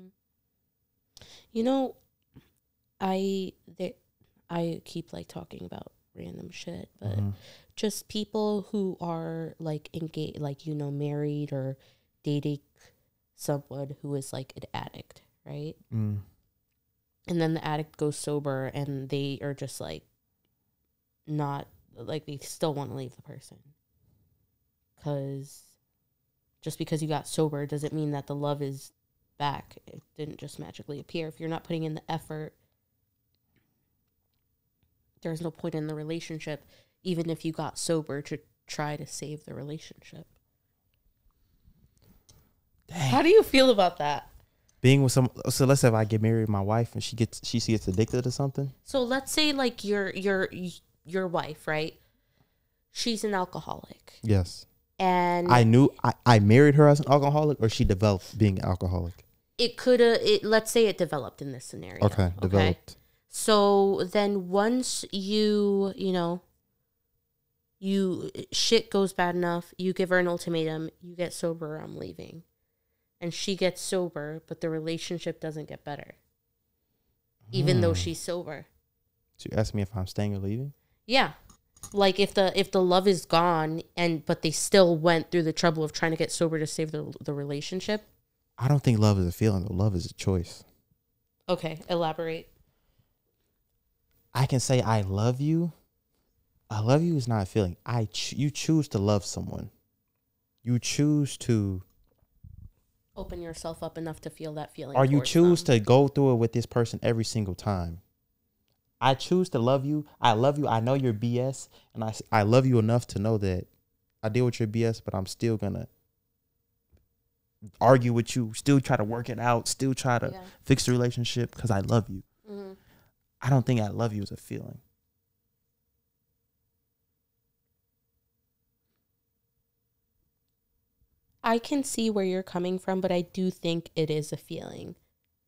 I keep like talking about random shit, but just people who are like engaged, like, married or dating someone who is like an addict, right? And then the addict goes sober and they are just like not like, they still want to leave the person. Because just because you got sober doesn't mean that the love is back. It didn't just magically appear. If you're not putting in the effort, there's no point in the relationship, even if you got sober to try to save the relationship. Dang. How do you feel about that? being with some. So let's say if I get married, my wife, and she gets addicted to something. So let's say like your wife, right? She's an alcoholic. Yes. And I married her as an alcoholic, or she developed being an alcoholic. Let's say it developed in this scenario. Okay, developed. So then once you shit goes bad enough, you give her an ultimatum, you get sober, I'm leaving. And she gets sober, but the relationship doesn't get better. Even though she's sober. So you ask me if I'm staying or leaving? Yeah. Like if the love is gone but they still went through the trouble of trying to get sober to save the relationship. I don't think love is a feeling, though. Love is a choice. Okay, elaborate. I can say I love you. I love you is not a feeling. You choose to love someone. You choose to open yourself up enough to feel that feeling. Or you choose to go through it with this person every single time. I choose to love you. I love you. I know your BS. And I love you enough to know that I deal with your BS, but I'm still going to argue with you, still try to work it out, still try to fix the relationship because I love you. Mm-hmm. I don't think I love you is a feeling. I can see where you're coming from, but I do think it is a feeling.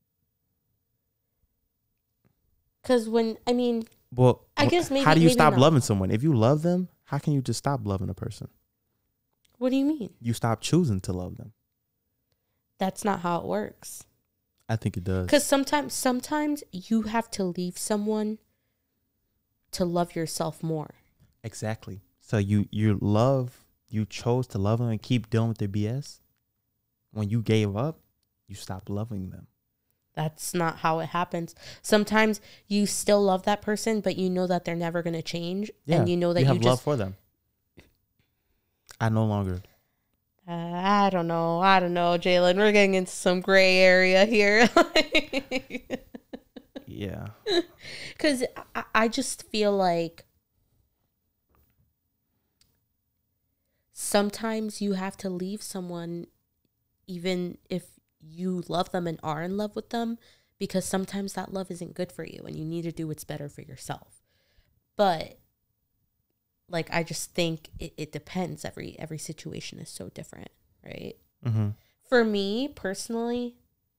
Because I guess maybe. How do you stop not. loving someone? If you love them, how can you just stop loving a person? What do you mean? You stop choosing to love them. That's not how it works. I think it does. Because sometimes you have to leave someone to love yourself more. Exactly. So you chose to love them and keep dealing with their BS. When you gave up, you stopped loving them. That's not how it happens. Sometimes you still love that person, but you know that they're never going to change. Yeah, and you know that you have love for them. I no longer. I don't know, Jalen. We're getting into some gray area here. Yeah. Because I just feel like sometimes you have to leave someone even if you love them and are in love with them, because sometimes that love isn't good for you and you need to do what's better for yourself. But like, I just think it depends. Every situation is so different, right? Mm-hmm. For me personally,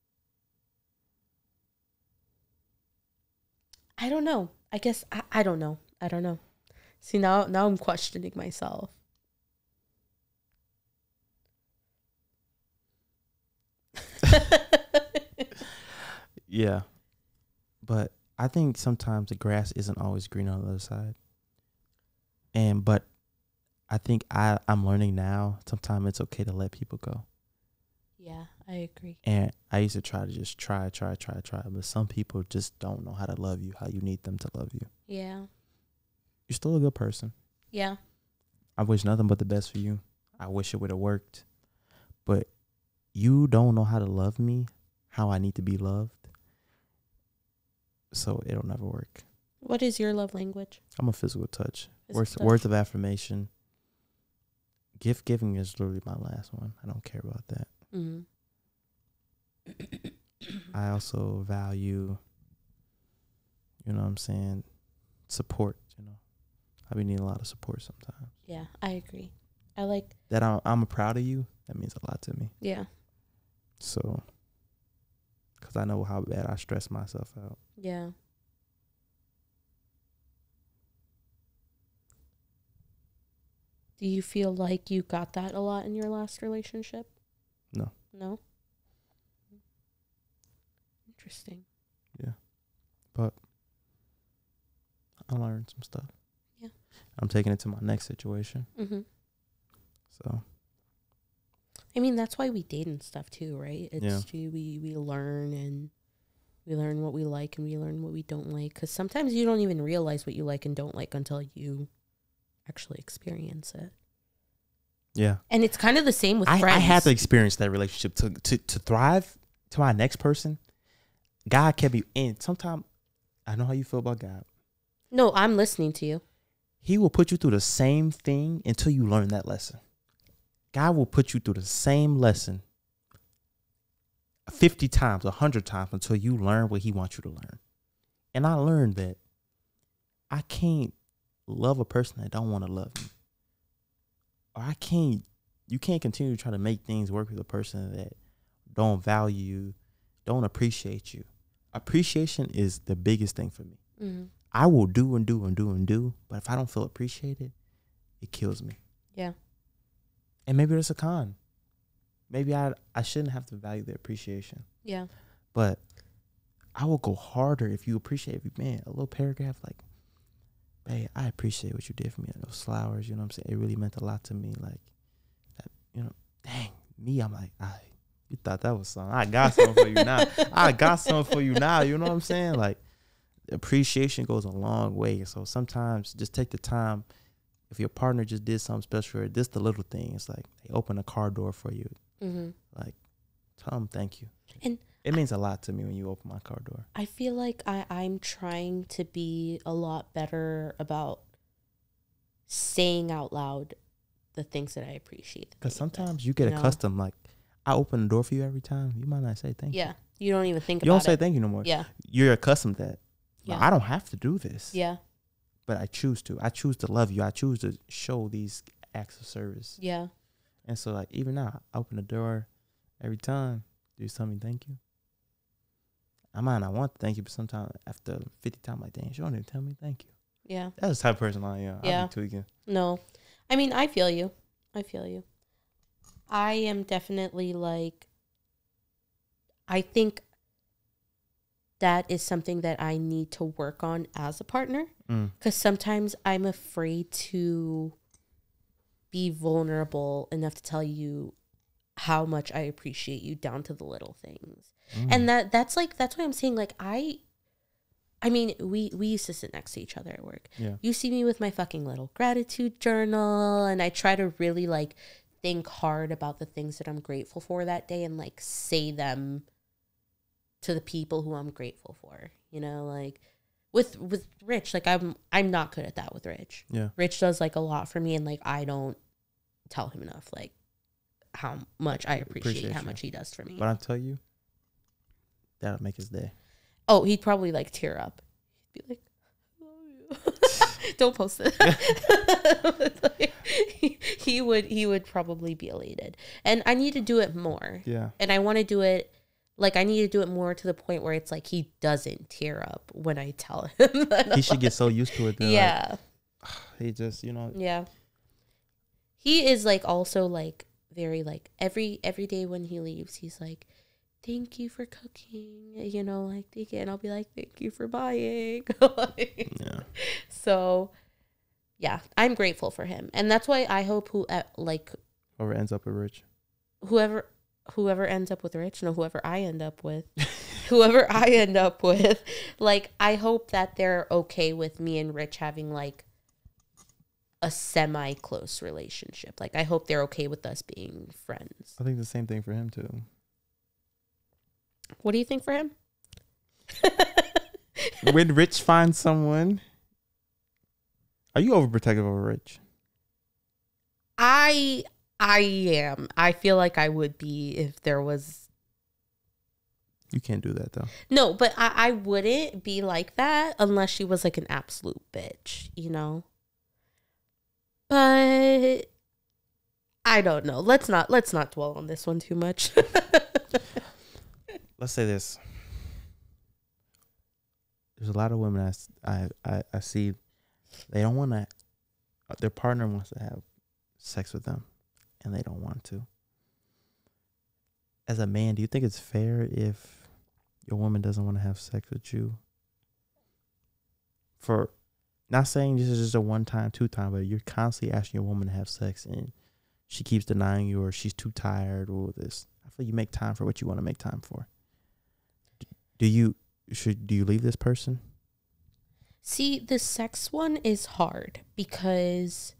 I don't know. I guess I don't know. I don't know. See, now I'm questioning myself. Yeah. But I think sometimes the grass isn't always green on the other side. But I think I'm learning now, sometimes it's okay to let people go. Yeah, I agree. And I used to try to just try. But some people just don't know how to love you, how you need them to love you. Yeah. You're still a good person. Yeah. I wish nothing but the best for you. I wish it would have worked. But you don't know how to love me, how I need to be loved. So it'll never work. What is your love language? I'm a physical touch. Words of affirmation. Gift giving is literally my last one. I don't care about that. Mm-hmm. I also value, you know what I'm saying, support, you know. I be needing a lot of support sometimes. Yeah, I agree. I like that. I'm proud of you. That means a lot to me. Yeah. So, because I know how bad I stress myself out. Yeah. Do you feel like you got that a lot in your last relationship? No. No? Interesting. Yeah. But I learned some stuff. Yeah. I'm taking it to my next situation. Mm-hmm. So. I mean, that's why we date and stuff too, right? It's we learn, and we learn what we like and we learn what we don't like. Because sometimes you don't even realize what you like and don't like until you actually experience it. Yeah. And it's kind of the same with friends. I had to experience that relationship to thrive to my next person. God kept me in. Sometimes I know how you feel about God. No, I'm listening to you. He will put you through the same thing until you learn that lesson. God will put you through the same lesson 50 times, 100 times until you learn what he wants you to learn. And I learned that I can't love a person that don't want to love me. Or you can't continue to try to make things work with a person that don't value you, don't appreciate you. Appreciation is the biggest thing for me. Mm-hmm. I will do and do and do and do, but if I don't feel appreciated, it kills me. Yeah. And maybe there's a con. Maybe I shouldn't have to value the appreciation. Yeah. But I will go harder if you appreciate me. Man, a little paragraph like, babe, I appreciate what you did for me. Those flowers, you know what I'm saying? It really meant a lot to me. Like, that, you know, dang, me, I'm like, you thought that was something. I got something for you now. I got something for you now. You know what I'm saying? Like, appreciation goes a long way. So sometimes just take the time. If your partner just did something special, or this the little thing, it's like they open a car door for you. Mm-hmm. Like, tell them thank you. And it means a lot to me when you open my car door. I feel like I'm trying to be a lot better about saying out loud the things that I appreciate. Because sometimes you get accustomed, like, I open the door for you every time. You might not say thank you. Yeah. You don't even think about it. You don't say thank you no more. Yeah. You're accustomed to that. Yeah. Well, I don't have to do this. Yeah. But I choose to. I choose to love you. I choose to show these acts of service. Yeah. And so, like, even now, I open the door every time. Do you tell me thank you? I might not want to thank you, but sometimes after 50 times, like, dang, you don't even tell me thank you. Yeah. That's the type of person I am. Yeah. I'll be tweaking. No. I mean, I feel you. I am definitely like, I think that is something that I need to work on as a partner. Because sometimes I'm afraid to be vulnerable enough to tell you how much I appreciate you down to the little things. And that's why I'm saying, like, I mean, we used to sit next to each other at work. Yeah. You see me with my fucking little gratitude journal, and I try to really, like, think hard about the things that I'm grateful for that day and, like, say them to the people who I'm grateful for, you know, like with Rich, like I'm not good at that with Rich. Yeah. Rich does like a lot for me, and like I don't tell him enough like how much I appreciate how much he does for me. But I'll tell you, that'll make his day. Oh, he'd probably like tear up. He'd be like, I love you. Don't post it. Like, he would probably be elated. And I need to do it more. Yeah. And I want to do it. Like, I need to do it more to the point where it's like he doesn't tear up when I tell him. He should get so used to it. Then, yeah. Like, he just, you know. Yeah. He is, like, also, like, very, like, every day when he leaves, he's like, thank you for cooking. You know, like, thank you. And I'll be like, thank you for buying. Like, yeah. So, yeah, I'm grateful for him. And that's why I hope whoever ends up with Rich. Whoever ends up with Rich, no, whoever I end up with, like, I hope that they're okay with me and Rich having, like, a semi-close relationship. Like, I hope they're okay with us being friends. I think the same thing for him, too. What do you think for him? When Rich finds someone, are you overprotective over Rich? I am. I feel like I would be if there was. You can't do that, though. No, but I wouldn't be like that unless she was like an absolute bitch, you know? But I don't know. Let's not dwell on this one too much. Let's say this. There's a lot of women I see, they don't want to, their partner wants to have sex with them, and they don't want to. As a man, do you think it's fair if your woman doesn't want to have sex with you? For not saying this is just a 1-time, 2-time, but you're constantly asking your woman to have sex and she keeps denying you, or she's too tired, or this. I feel you make time for what you want to make time for. Do you leave this person? See, the sex one is hard because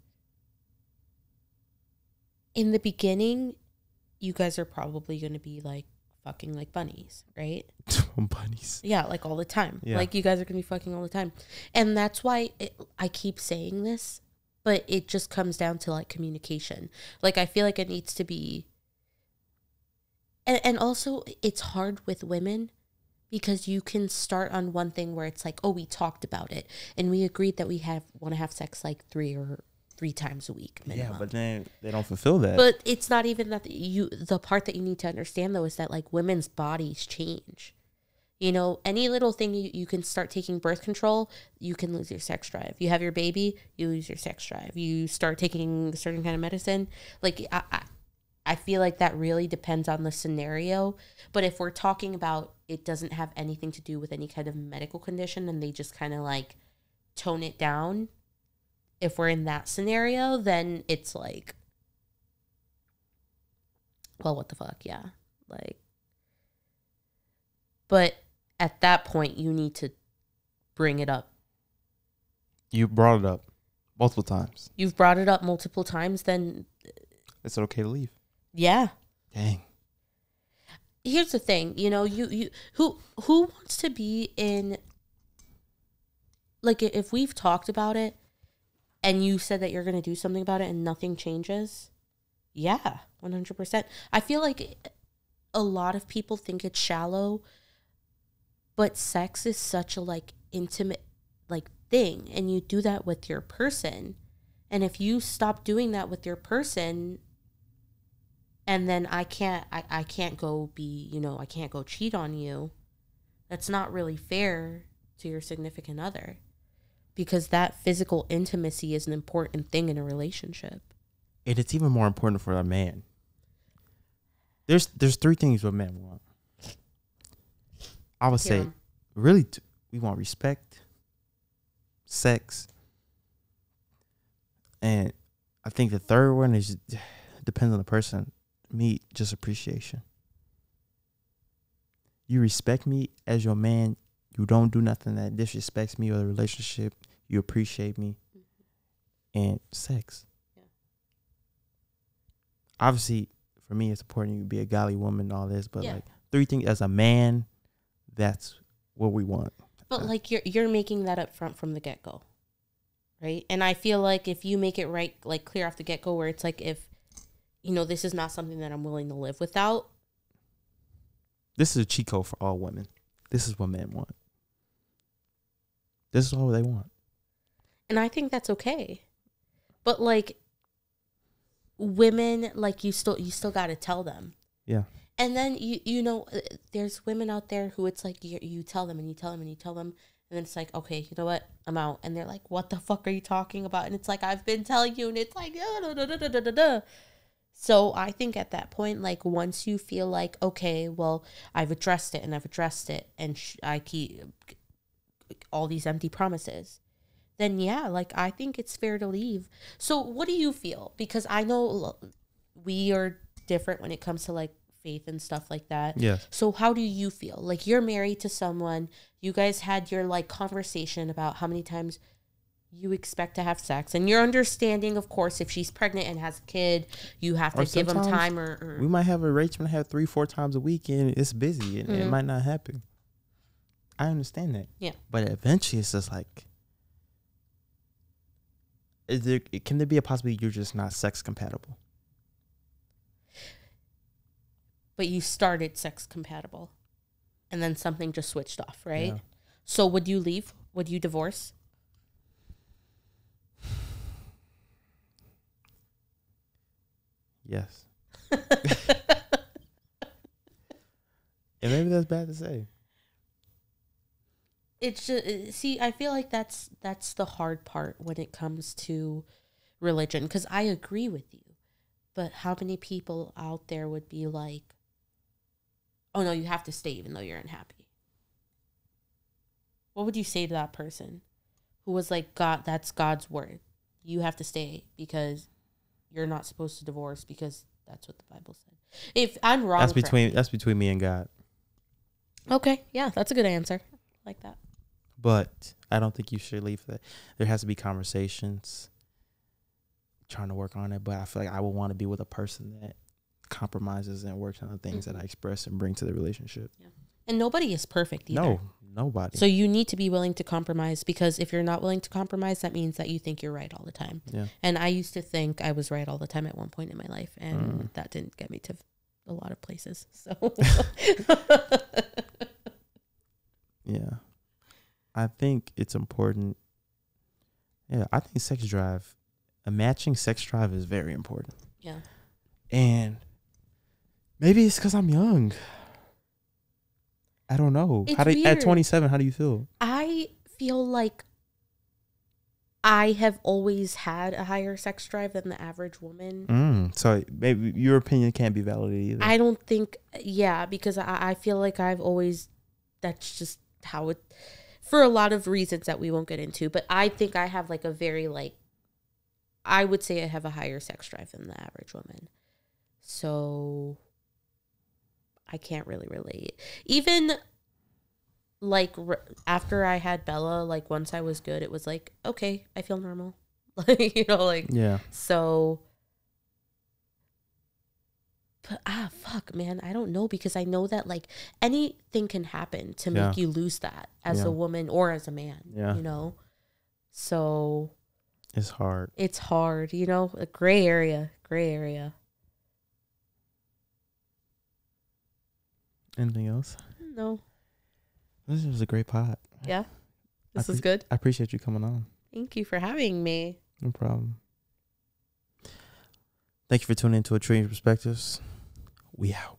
in the beginning, you guys are probably going to be like fucking like bunnies, right? Bunnies. Yeah, like all the time. Yeah. Like you guys are going to be fucking all the time. And that's why I keep saying this, but it just comes down to like communication. Like I feel like it needs to be, And also, it's hard with women because you can start on one thing where it's like, oh, we talked about it and we agreed that we want to have sex like 3 times a week minimum. Yeah, but then they don't fulfill that. But it's not even that the part that you need to understand though is that like women's bodies change. You know, any little thing you can start taking birth control, you can lose your sex drive. You have your baby, you lose your sex drive. You start taking a certain kind of medicine. Like I feel like that really depends on the scenario. But if we're talking about it doesn't have anything to do with any kind of medical condition and they just kind of like tone it down, if we're in that scenario, then it's like, well, what the fuck? Yeah. Like, but at that point, you need to bring it up. You brought it up multiple times. You've brought it up multiple times, then it's okay to leave. Yeah. Dang. Here's the thing, you know, you who wants to be in, like, if we've talked about it and you said that you're going to do something about it and nothing changes, yeah, 100%. I feel like a lot of people think it's shallow, but sex is such a, like, intimate, like, thing, and you do that with your person. And if you stop doing that with your person, and then I can't go be, you know, I can't go cheat on you, that's not really fair to your significant other, because that physical intimacy is an important thing in a relationship. And it's even more important for a man. There's 3 things what men want. I would say, really, we want respect, sex, and I think the third one is depends on the person. Me, just appreciation. You respect me as your man. You don't do nothing that disrespects me or the relationship. You appreciate me. And sex. Yeah. Obviously, for me, it's important you be a godly woman and all this, but like 3 things as a man, that's what we want. But like you're making that up front from the get-go, right? And I feel like if you make it right, like clear off the get-go, where it's like, if, you know, this is not something that I'm willing to live without. This is a cheat code for all women. This is what men want. This is all they want. And I think that's okay. But like women, like you still got to tell them. Yeah. And then you know, there's women out there who it's like you tell them and you tell them and you tell them, and then it's like, okay, you know what, I'm out. And they're like, what the fuck are you talking about? And it's like, I've been telling you, and it's like, So I think at that point, like, once you feel like, okay, well, I've addressed it, and I keep all these empty promises, then yeah, like, I think it's fair to leave. So what do you feel? Because I know we are different when it comes to like faith and stuff like that. Yeah. So how do you feel? Like, you're married to someone, you guys had your like conversation about how many times you expect to have sex, and you're understanding, of course, if she's pregnant and has a kid, you have to give them time, or we might have a arrangement, have 3-4 times a week, and it's busy, and it might not happen. I understand that. Yeah. But eventually it's just like, can there be a possibility you're just not sex compatible? But you started sex compatible, and then something just switched off, right? Yeah. So would you leave? Would you divorce? Yes. And maybe that's bad to say. It's just, see, I feel like that's the hard part when it comes to religion, because I agree with you, but how many people out there would be like, oh no, you have to stay even though you're unhappy? What would you say to that person who was like, God, that's God's word, you have to stay because you're not supposed to divorce because that's what the Bible said? If I'm wrong, that's between me and God. Okay, yeah, that's a good answer. I like that. But I don't think you should leave that. There has to be conversations, trying to work on it. But I feel like I would want to be with a person that compromises and works on the things that I express and bring to the relationship. Yeah. And nobody is perfect either. No, nobody. So you need to be willing to compromise, because if you're not willing to compromise, that means that you think you're right all the time. Yeah. And I used to think I was right all the time at one point in my life, and that didn't get me to a lot of places. So yeah, I think it's important. Yeah, I think a matching sex drive is very important. Yeah. And maybe it's because I'm young. I don't know. At 27, how do you feel? I feel like I have always had a higher sex drive than the average woman. So maybe your opinion can't be validated either. I don't think, because I feel like that's just how it, for a lot of reasons that we won't get into, but I think I have like a very I would say I have a higher sex drive than the average woman. So I can't really relate. Even like after I had Bella, like once I was good, it was like, okay, I feel normal. Like, yeah. So, but fuck, man, I don't know, because I know that like anything can happen to make you lose that as a woman or as a man, So it's hard. A gray area. Anything else? No. This was a great pod. Yeah. This was good. I appreciate you coming on. Thank you for having me. No problem. Thank you for tuning into A Trillion Perspectives. We out.